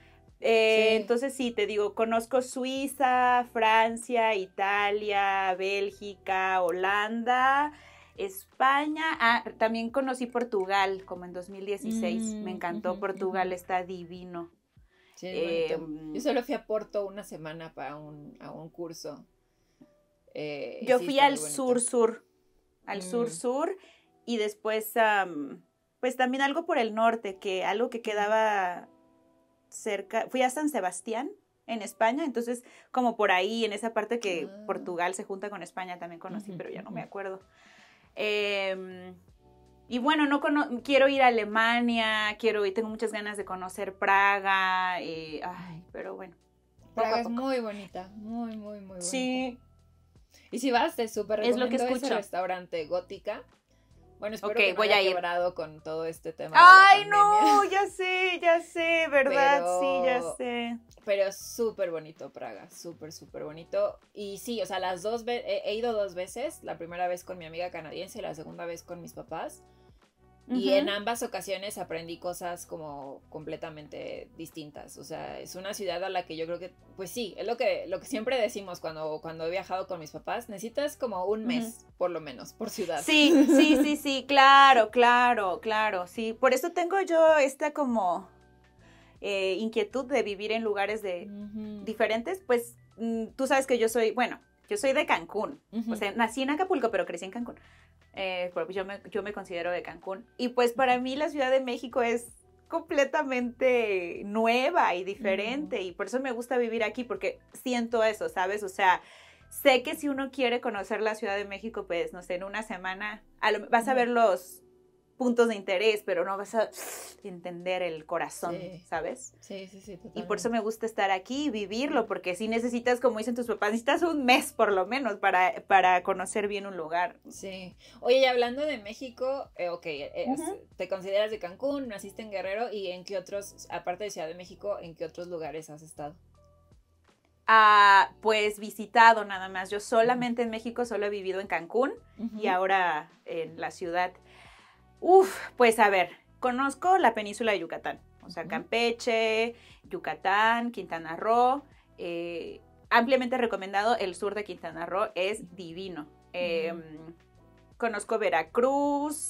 [SPEAKER 1] Eh,
[SPEAKER 2] Sí.
[SPEAKER 1] Entonces sí, te digo, conozco Suiza, Francia, Italia, Bélgica, Holanda, España, ah, también conocí Portugal, como en dos mil dieciséis,
[SPEAKER 2] Mm,
[SPEAKER 1] me encantó
[SPEAKER 2] ujú,
[SPEAKER 1] Portugal,
[SPEAKER 2] ujú.
[SPEAKER 1] está divino.
[SPEAKER 2] Sí, es
[SPEAKER 1] Eh,
[SPEAKER 2] bonito. Yo solo fui a Porto una semana para un, a un curso. Eh, y
[SPEAKER 1] yo
[SPEAKER 2] sí,
[SPEAKER 1] fui
[SPEAKER 2] está muy
[SPEAKER 1] al
[SPEAKER 2] bonito.
[SPEAKER 1] sur-sur, al
[SPEAKER 2] Mm.
[SPEAKER 1] sur-sur, y después, um, pues también algo por el norte, que algo que quedaba cerca, fui a San Sebastián, en España, entonces como por ahí, en esa parte que
[SPEAKER 2] Ah.
[SPEAKER 1] Portugal se junta con España, también conocí,
[SPEAKER 2] Ujú,
[SPEAKER 1] pero ya no
[SPEAKER 2] ujú.
[SPEAKER 1] me acuerdo. Eh, y bueno, no cono- quiero ir a Alemania, quiero ir, tengo muchas ganas de conocer Praga, eh, ay, pero bueno. Poco
[SPEAKER 2] Praga
[SPEAKER 1] a
[SPEAKER 2] es
[SPEAKER 1] poco.
[SPEAKER 2] muy bonita, muy, muy, muy bonita.
[SPEAKER 1] Sí,
[SPEAKER 2] Y si vas, te súper
[SPEAKER 1] es lo que
[SPEAKER 2] recomiendo ese
[SPEAKER 1] escucho.
[SPEAKER 2] restaurante Gótica. Bueno, espero
[SPEAKER 1] Ok,
[SPEAKER 2] que no
[SPEAKER 1] voy
[SPEAKER 2] haya
[SPEAKER 1] a ir.
[SPEAKER 2] quebrado con todo este tema
[SPEAKER 1] Ay,
[SPEAKER 2] de la pandemia.
[SPEAKER 1] no, ya sé, ya sé, ¿verdad?
[SPEAKER 2] Pero-
[SPEAKER 1] Sí, ya sé.
[SPEAKER 2] Pero es súper bonito Praga, súper, súper bonito. Y sí, o sea, las dos veces, he, he ido dos veces, la primera vez con mi amiga canadiense y la segunda vez con mis papás. Y
[SPEAKER 1] Ujú.
[SPEAKER 2] en ambas ocasiones aprendí cosas como completamente distintas. O sea, es una ciudad a la que yo creo que, pues sí, es lo que, lo que siempre decimos cuando, cuando he viajado con mis papás. Necesitas como un mes,
[SPEAKER 1] Ujú.
[SPEAKER 2] por lo menos, por ciudad.
[SPEAKER 1] Sí, sí, sí, sí, claro, claro, claro, sí. Por eso tengo yo esta como eh, inquietud de vivir en lugares de
[SPEAKER 2] Ujú.
[SPEAKER 1] diferentes. Pues mm, tú sabes que yo soy, bueno, yo soy de Cancún.
[SPEAKER 2] Ujú.
[SPEAKER 1] O sea, nací en Acapulco, pero crecí en Cancún. Eh, pero yo me, yo me considero de Cancún. Y pues para mí la Ciudad de México es completamente nueva y diferente. Y por eso me gusta vivir aquí, porque siento eso, ¿sabes? O sea, sé que si uno quiere conocer la Ciudad de México, pues, no sé, en una semana a lo- vas a ver los puntos de interés, pero no vas a entender el corazón,
[SPEAKER 2] Sí.
[SPEAKER 1] ¿sabes?
[SPEAKER 2] Sí, sí, sí, totalmente.
[SPEAKER 1] Y por eso me gusta estar aquí y vivirlo, porque si necesitas, como dicen tus papás, necesitas un mes por lo menos para, para conocer bien un lugar.
[SPEAKER 2] Sí. Oye, y hablando de México, eh, ok, eh,
[SPEAKER 1] Ujú.
[SPEAKER 2] te consideras de Cancún, naciste en Guerrero, y en qué otros, aparte de Ciudad de México, ¿en qué otros lugares has estado?
[SPEAKER 1] Ah, pues visitado nada más. Yo solamente en México solo he vivido en Cancún
[SPEAKER 2] Ujú.
[SPEAKER 1] y ahora en la ciudad. Uf, pues a ver, conozco la península de Yucatán, o sea,
[SPEAKER 2] Ujú.
[SPEAKER 1] Campeche, Yucatán, Quintana Roo. Eh, ampliamente recomendado, el sur de Quintana Roo es divino. Eh,
[SPEAKER 2] Ujú.
[SPEAKER 1] Conozco Veracruz,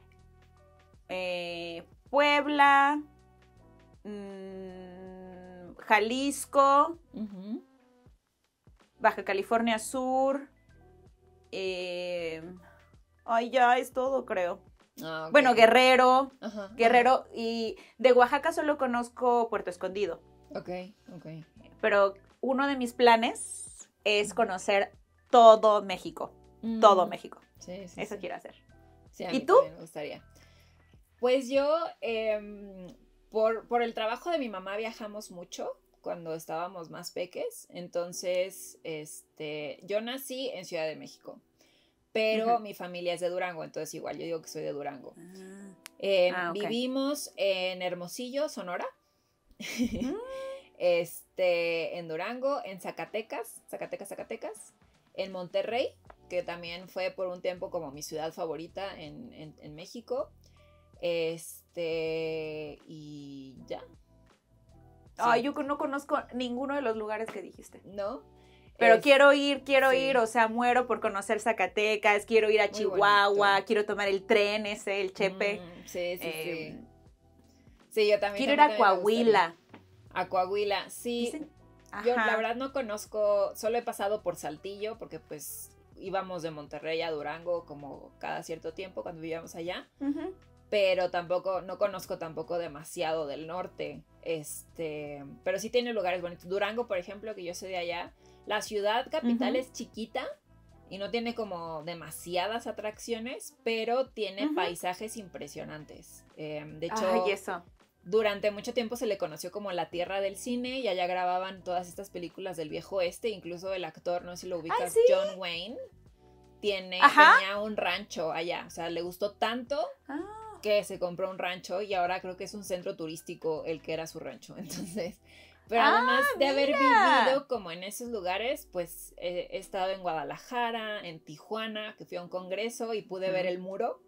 [SPEAKER 1] eh, Puebla, mmm, Jalisco.
[SPEAKER 2] Ujú.
[SPEAKER 1] Baja California Sur. Eh, ay, ya es todo, creo.
[SPEAKER 2] Ah, okay.
[SPEAKER 1] Bueno, Guerrero.
[SPEAKER 2] Ajá,
[SPEAKER 1] Guerrero. Ajá. Y de Oaxaca solo conozco Puerto Escondido.
[SPEAKER 2] Ok, ok.
[SPEAKER 1] Pero uno de mis planes es conocer todo México. Mm. Todo México.
[SPEAKER 2] Sí, sí.
[SPEAKER 1] Eso
[SPEAKER 2] sí.
[SPEAKER 1] quiero hacer.
[SPEAKER 2] Sí, a
[SPEAKER 1] ¿Y
[SPEAKER 2] mí
[SPEAKER 1] tú?
[SPEAKER 2] Me gustaría. Pues yo, eh, por, por el trabajo de mi mamá viajamos mucho cuando estábamos más peques. Entonces, este, yo nací en Ciudad de México, pero uh-huh. mi familia es de Durango, entonces igual yo digo que soy de Durango. Uh-huh. Eh, ah, okay. Vivimos en Hermosillo, Sonora. Uh-huh. Este, en Durango, en Zacatecas, Zacatecas, Zacatecas, en Monterrey, que también fue por un tiempo como mi ciudad favorita en, en, en México. Este, y ya.
[SPEAKER 1] Ay, sí. Yo no conozco ninguno de los lugares que dijiste.
[SPEAKER 2] ¿No?
[SPEAKER 1] Pero es, quiero ir, quiero sí. ir, o sea, muero por conocer Zacatecas, quiero ir a Muy Chihuahua, bonito. Quiero tomar el tren ese, el Chepe.
[SPEAKER 2] Mm, sí, sí, eh, sí. Sí, yo también.
[SPEAKER 1] Quiero
[SPEAKER 2] también,
[SPEAKER 1] ir a Coahuila.
[SPEAKER 2] A Coahuila, sí. Dicen, yo la verdad no conozco, solo he pasado por Saltillo, porque pues íbamos de Monterrey a Durango como cada cierto tiempo cuando vivíamos allá. Uh-huh. Pero tampoco, no conozco tampoco demasiado del norte, este, pero sí tiene lugares bonitos. Durango, por ejemplo, que yo soy de allá, la ciudad capital uh-huh. es chiquita y no tiene como demasiadas atracciones, pero tiene uh-huh. paisajes impresionantes. Eh, de hecho,
[SPEAKER 1] Ay, eso.
[SPEAKER 2] Durante mucho tiempo se le conoció como la tierra del cine y allá grababan todas estas películas del viejo oeste, incluso el actor, no sé si lo ubicas,
[SPEAKER 1] Ay, ¿sí?
[SPEAKER 2] John Wayne, tiene, tenía un rancho allá, o sea, le gustó tanto... Ah. que se compró un rancho y ahora creo que es un centro turístico el que era su rancho, entonces, pero ah, además de mira. haber vivido como en esos lugares, pues eh, he estado en Guadalajara, en Tijuana, que fui a un congreso y pude mm. ver el muro.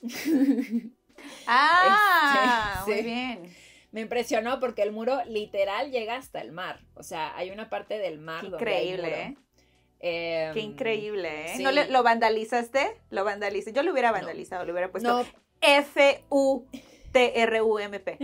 [SPEAKER 1] Ah, este, muy sí. bien.
[SPEAKER 2] Me impresionó porque el muro literal llega hasta el mar, o sea, hay una parte del mar
[SPEAKER 1] Qué
[SPEAKER 2] donde
[SPEAKER 1] increíble,
[SPEAKER 2] hay muro.
[SPEAKER 1] ¿eh? Eh, Qué increíble, ¿eh?
[SPEAKER 2] Sí.
[SPEAKER 1] ¿No le, lo vandalizaste? Lo vandalizaste. Yo lo hubiera vandalizado, no. Le hubiera puesto...
[SPEAKER 2] No.
[SPEAKER 1] F U T R U M P.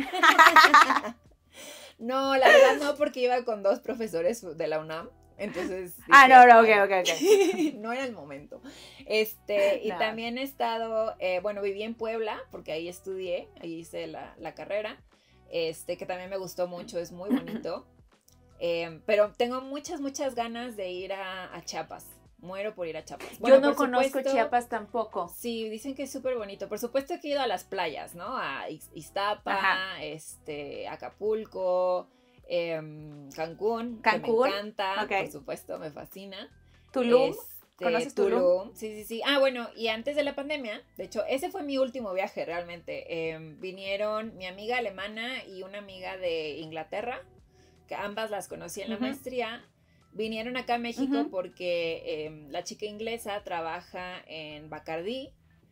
[SPEAKER 2] No, la verdad no, porque iba con dos profesores de la UNAM. Entonces. Dije,
[SPEAKER 1] ah, no, no, ok, ok, ok.
[SPEAKER 2] No era el momento. Este, y
[SPEAKER 1] no.
[SPEAKER 2] también he estado, eh, bueno, viví en Puebla, porque ahí estudié, ahí hice la, la carrera. Este, que también me gustó mucho, es muy bonito. Eh, pero tengo muchas, muchas ganas de ir a, a Chiapas. Muero por ir a Chiapas.
[SPEAKER 1] Bueno, Yo no conozco supuesto, Chiapas tampoco.
[SPEAKER 2] Sí, dicen que es súper bonito. Por supuesto que he ido a las playas, ¿no? A Iztapa, Ajá. este, Acapulco, eh, Cancún,
[SPEAKER 1] Cancún,
[SPEAKER 2] que me encanta,
[SPEAKER 1] okay.
[SPEAKER 2] por supuesto, me fascina.
[SPEAKER 1] Tulum,
[SPEAKER 2] este,
[SPEAKER 1] ¿conoces
[SPEAKER 2] Tulum?
[SPEAKER 1] Tulum?
[SPEAKER 2] Sí, sí, sí. Ah, bueno, y antes de la pandemia, de hecho, ese fue mi último viaje realmente. Eh, vinieron mi amiga alemana y una amiga de Inglaterra, que ambas las conocí en la uh-huh. maestría. Vinieron acá a México uh-huh. porque eh, la chica inglesa trabaja en Bacardí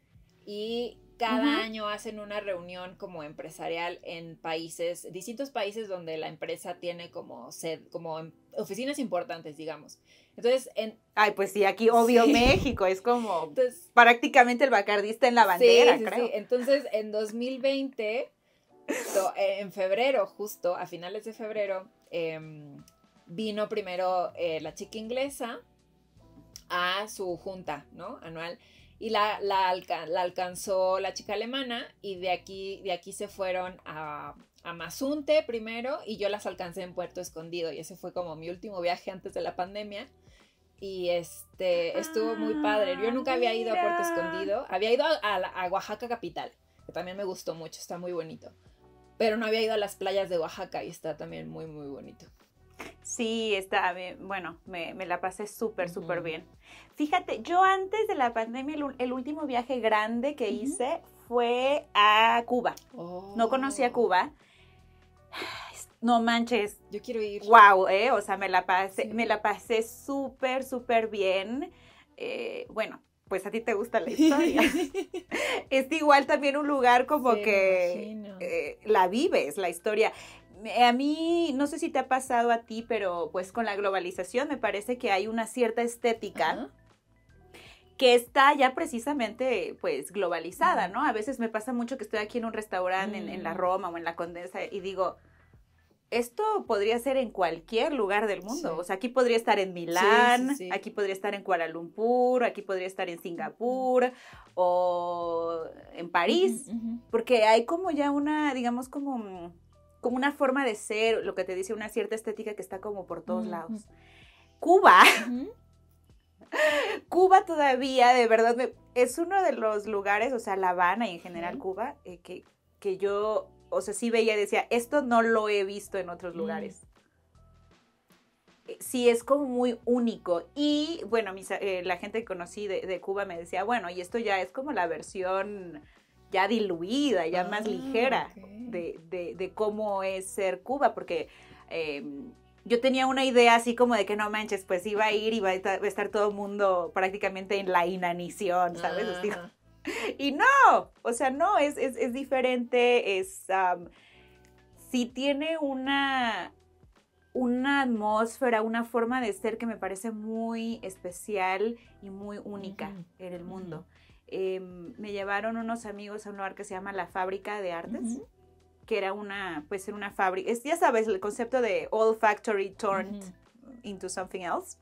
[SPEAKER 2] y cada uh-huh. año hacen una reunión como empresarial en países, distintos países donde la empresa tiene como sed, como oficinas importantes, digamos. Entonces, en...
[SPEAKER 1] Ay, pues sí, aquí obvio
[SPEAKER 2] sí.
[SPEAKER 1] México, es como
[SPEAKER 2] Entonces,
[SPEAKER 1] prácticamente el Bacardí está en la bandera,
[SPEAKER 2] sí, sí,
[SPEAKER 1] creo.
[SPEAKER 2] Sí. Entonces, en dos mil veinte, en febrero, justo a finales de febrero, eh, vino primero eh, la chica inglesa a su junta, ¿no? Anual. Y la, la, alca la alcanzó la chica alemana y de aquí, de aquí se fueron a, a Mazunte primero y yo las alcancé en Puerto Escondido y ese fue como mi último viaje antes de la pandemia y este estuvo ah, muy padre. Yo nunca había ido a Puerto Escondido, había ido a, a, a Oaxaca capital, que también me gustó mucho, está muy bonito, pero no había ido a las playas de Oaxaca y está también muy muy bonito.
[SPEAKER 1] Sí, está bien, bueno, me, me la pasé súper, uh-huh. súper bien. Fíjate, yo antes de la pandemia, el, el último viaje grande que uh-huh. hice fue a Cuba.
[SPEAKER 2] Oh.
[SPEAKER 1] No conocía Cuba. No manches.
[SPEAKER 2] Yo quiero ir.
[SPEAKER 1] Wow, ¿eh? O sea, me la pasé,
[SPEAKER 2] sí.
[SPEAKER 1] me la pasé súper, súper bien. Eh, bueno, pues a ti te gusta la historia. Es igual también un lugar como sí, que eh, la vives, la historia. A mí, no sé si te ha pasado a ti, pero pues con la globalización me parece que hay una cierta estética uh-huh. que está ya precisamente pues globalizada, uh-huh. ¿no? A veces me pasa mucho que estoy aquí en un restaurante uh-huh. en, en la Roma o en la Condesa y digo, esto podría ser en cualquier lugar del mundo.
[SPEAKER 2] Sí.
[SPEAKER 1] O sea, aquí podría estar en Milán,
[SPEAKER 2] Sí, sí, sí.
[SPEAKER 1] aquí podría estar en Kuala Lumpur, aquí podría estar en Singapur o en París,
[SPEAKER 2] Uh-huh, uh-huh.
[SPEAKER 1] porque hay como ya una, digamos, como, como una forma de ser, lo que te dice, una cierta estética que está como por todos uh-huh. lados. Cuba, uh-huh. Cuba todavía, de verdad, me, es uno de los lugares, o sea, La Habana y en general uh-huh. Cuba, eh, que, que yo... O sea, sí veía y decía, esto no lo he visto en otros lugares. Mm. Sí, es como muy único. Y, bueno, mis, eh, la gente que conocí de, de Cuba me decía, bueno, y esto ya es como la versión ya diluida, ya ah, más ligera okay. de, de, de cómo es ser Cuba, porque eh, yo tenía una idea así como de que no manches, pues iba a ir y va a estar, va a estar todo el mundo prácticamente en la inanición, ¿sabes? Así, y no, o sea, no, es, es, es diferente, es, um, sí tiene una, una atmósfera, una forma de ser que me parece muy especial y muy única uh-huh. en el mundo. Uh-huh. Eh, me llevaron unos amigos a un lugar que se llama La Fábrica de Artes, uh-huh. que era una, pues era una fábrica, es, ya sabes, el concepto de old factory turned uh-huh. into something else.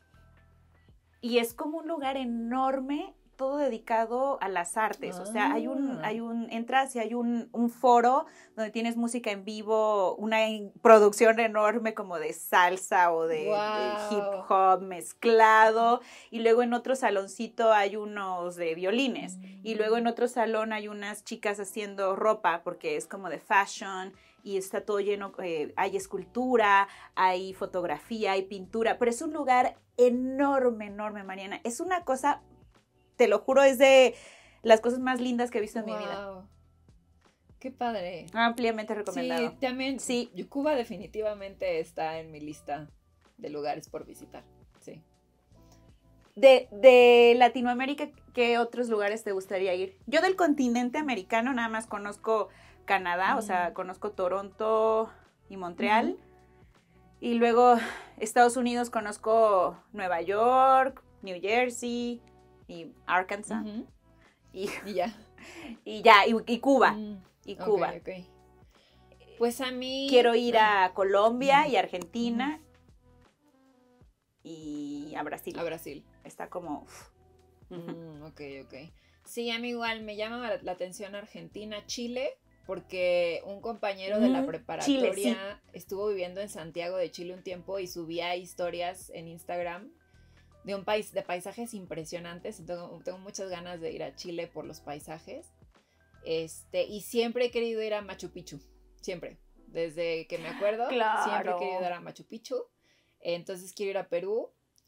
[SPEAKER 1] Y es como un lugar enorme, todo dedicado a las artes, ah. o sea, hay un, hay un, entras y hay un, un foro donde tienes música en vivo, una producción enorme como de salsa o de, wow. de hip hop mezclado, y luego en otro saloncito hay unos de violines, mm. y luego en otro salón hay unas chicas haciendo ropa, porque es como de fashion, y está todo lleno, eh, hay escultura, hay fotografía, hay pintura, pero es un lugar enorme, enorme, Mariana, es una cosa... Te lo juro, es de las cosas más lindas que he visto en wow. mi vida.
[SPEAKER 2] ¡Qué padre!
[SPEAKER 1] Ampliamente recomendado.
[SPEAKER 2] Sí, también, sí. Cuba definitivamente está en mi lista de lugares por visitar, sí.
[SPEAKER 1] De, de Latinoamérica, ¿qué otros lugares te gustaría ir? Yo del continente americano nada más conozco Canadá, mm. o sea, conozco Toronto y Montreal. Mm. Y luego Estados Unidos conozco Nueva York, New Jersey... y Arkansas, uh-huh. y,
[SPEAKER 2] y ya,
[SPEAKER 1] y ya, y, y Cuba, mm, y Cuba.
[SPEAKER 2] Okay, okay. Pues a mí...
[SPEAKER 1] Quiero ir a Colombia uh-huh. y Argentina, uh-huh. y a Brasil.
[SPEAKER 2] A Brasil.
[SPEAKER 1] Está como...
[SPEAKER 2] Uh-huh. Mm, ok, ok. Sí, a mí igual me llama la atención Argentina, Chile, porque un compañero mm, de la preparatoria Chile, sí. estuvo viviendo en Santiago de Chile un tiempo y subía historias en Instagram de un país, de paisajes impresionantes. Tengo, tengo muchas ganas de ir a Chile por los paisajes. Este, y siempre he querido ir a Machu Picchu. Siempre. Desde que me acuerdo.
[SPEAKER 1] Claro.
[SPEAKER 2] Siempre he querido ir a Machu Picchu. Entonces quiero ir a Perú.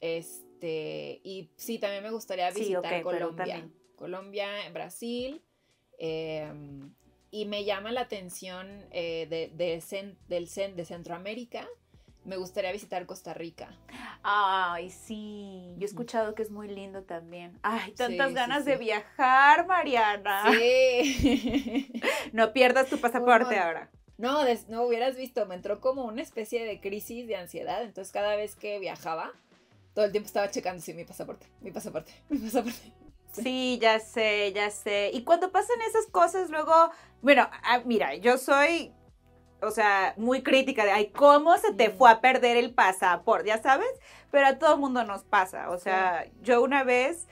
[SPEAKER 2] Este, y sí, también me gustaría visitar sí, okay, Colombia. Colombia, Brasil. Eh, y me llama la atención eh, de, de, cen, del cen, de Centroamérica. Me gustaría visitar Costa Rica.
[SPEAKER 1] Ay, sí. Yo he escuchado que es muy lindo también. Ay, tantas
[SPEAKER 2] sí,
[SPEAKER 1] ganas
[SPEAKER 2] sí,
[SPEAKER 1] de
[SPEAKER 2] sí.
[SPEAKER 1] viajar, Mariana.
[SPEAKER 2] Sí.
[SPEAKER 1] No pierdas tu pasaporte ahora.
[SPEAKER 2] No, des, no hubieras visto. Me entró como una especie de crisis de ansiedad. Entonces, cada vez que viajaba, todo el tiempo estaba checando, sí, mi pasaporte, mi pasaporte, mi pasaporte.
[SPEAKER 1] Sí. sí, ya sé, ya sé. Y cuando pasan esas cosas, luego... Bueno, ah, mira, yo soy... O sea, muy crítica de, ay, ¿cómo se te fue a perder el pasaporte? Ya sabes, pero a todo mundo nos pasa. O sea, sí. yo una vez,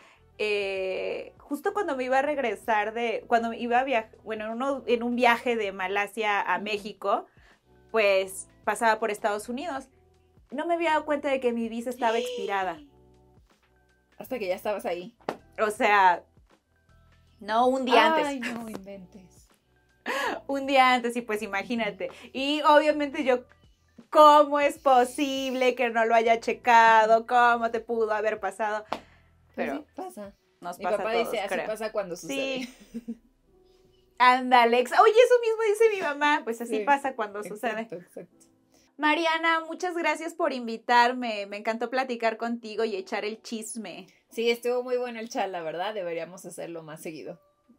[SPEAKER 1] eh, justo cuando me iba a regresar de, cuando iba a viajar, bueno, en, uno, en un viaje de Malasia a mm. México, pues pasaba por Estados Unidos. No me había dado cuenta de que mi visa estaba expirada.
[SPEAKER 2] Hasta que ya estabas ahí.
[SPEAKER 1] O sea, no, un día antes.
[SPEAKER 2] Ay, no inventes.
[SPEAKER 1] Un día antes, y pues imagínate. Y obviamente yo, ¿cómo es posible que no lo haya checado? ¿Cómo te pudo haber pasado? Pero
[SPEAKER 2] sí pasa.
[SPEAKER 1] Nos
[SPEAKER 2] Mi
[SPEAKER 1] pasa
[SPEAKER 2] papá
[SPEAKER 1] a todos,
[SPEAKER 2] dice, así
[SPEAKER 1] creo.
[SPEAKER 2] pasa cuando sucede.
[SPEAKER 1] Sí. Ándale. Oye, eso mismo dice mi mamá. Pues así sí, pasa cuando
[SPEAKER 2] exacto,
[SPEAKER 1] sucede.
[SPEAKER 2] Exacto.
[SPEAKER 1] Mariana, muchas gracias por invitarme. Me encantó platicar contigo y echar el chisme.
[SPEAKER 2] Sí, estuvo muy bueno el chat, la verdad. Deberíamos hacerlo más seguido.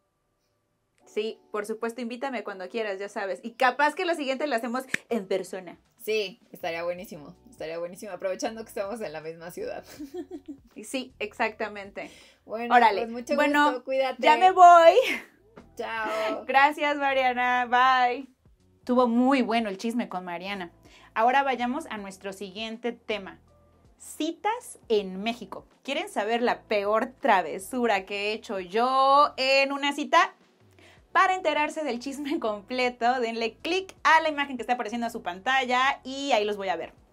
[SPEAKER 1] Sí, por supuesto, invítame cuando quieras, ya sabes. Y capaz que lo siguiente lo hacemos en persona.
[SPEAKER 2] Sí, estaría buenísimo. Estaría buenísimo, aprovechando que estamos en la misma ciudad.
[SPEAKER 1] Sí, exactamente.
[SPEAKER 2] Bueno,
[SPEAKER 1] órale.
[SPEAKER 2] Pues mucho
[SPEAKER 1] bueno,
[SPEAKER 2] gusto, cuídate.
[SPEAKER 1] Ya me voy.
[SPEAKER 2] Chao.
[SPEAKER 1] Gracias, Mariana. Bye. Tuvo muy bueno el chisme con Mariana. Ahora vayamos a nuestro siguiente tema. Citas en México. ¿Quieren saber la peor travesura que he hecho yo en una cita? Para enterarse del chisme completo, denle clic a la imagen que está apareciendo a su pantalla y ahí los voy a ver.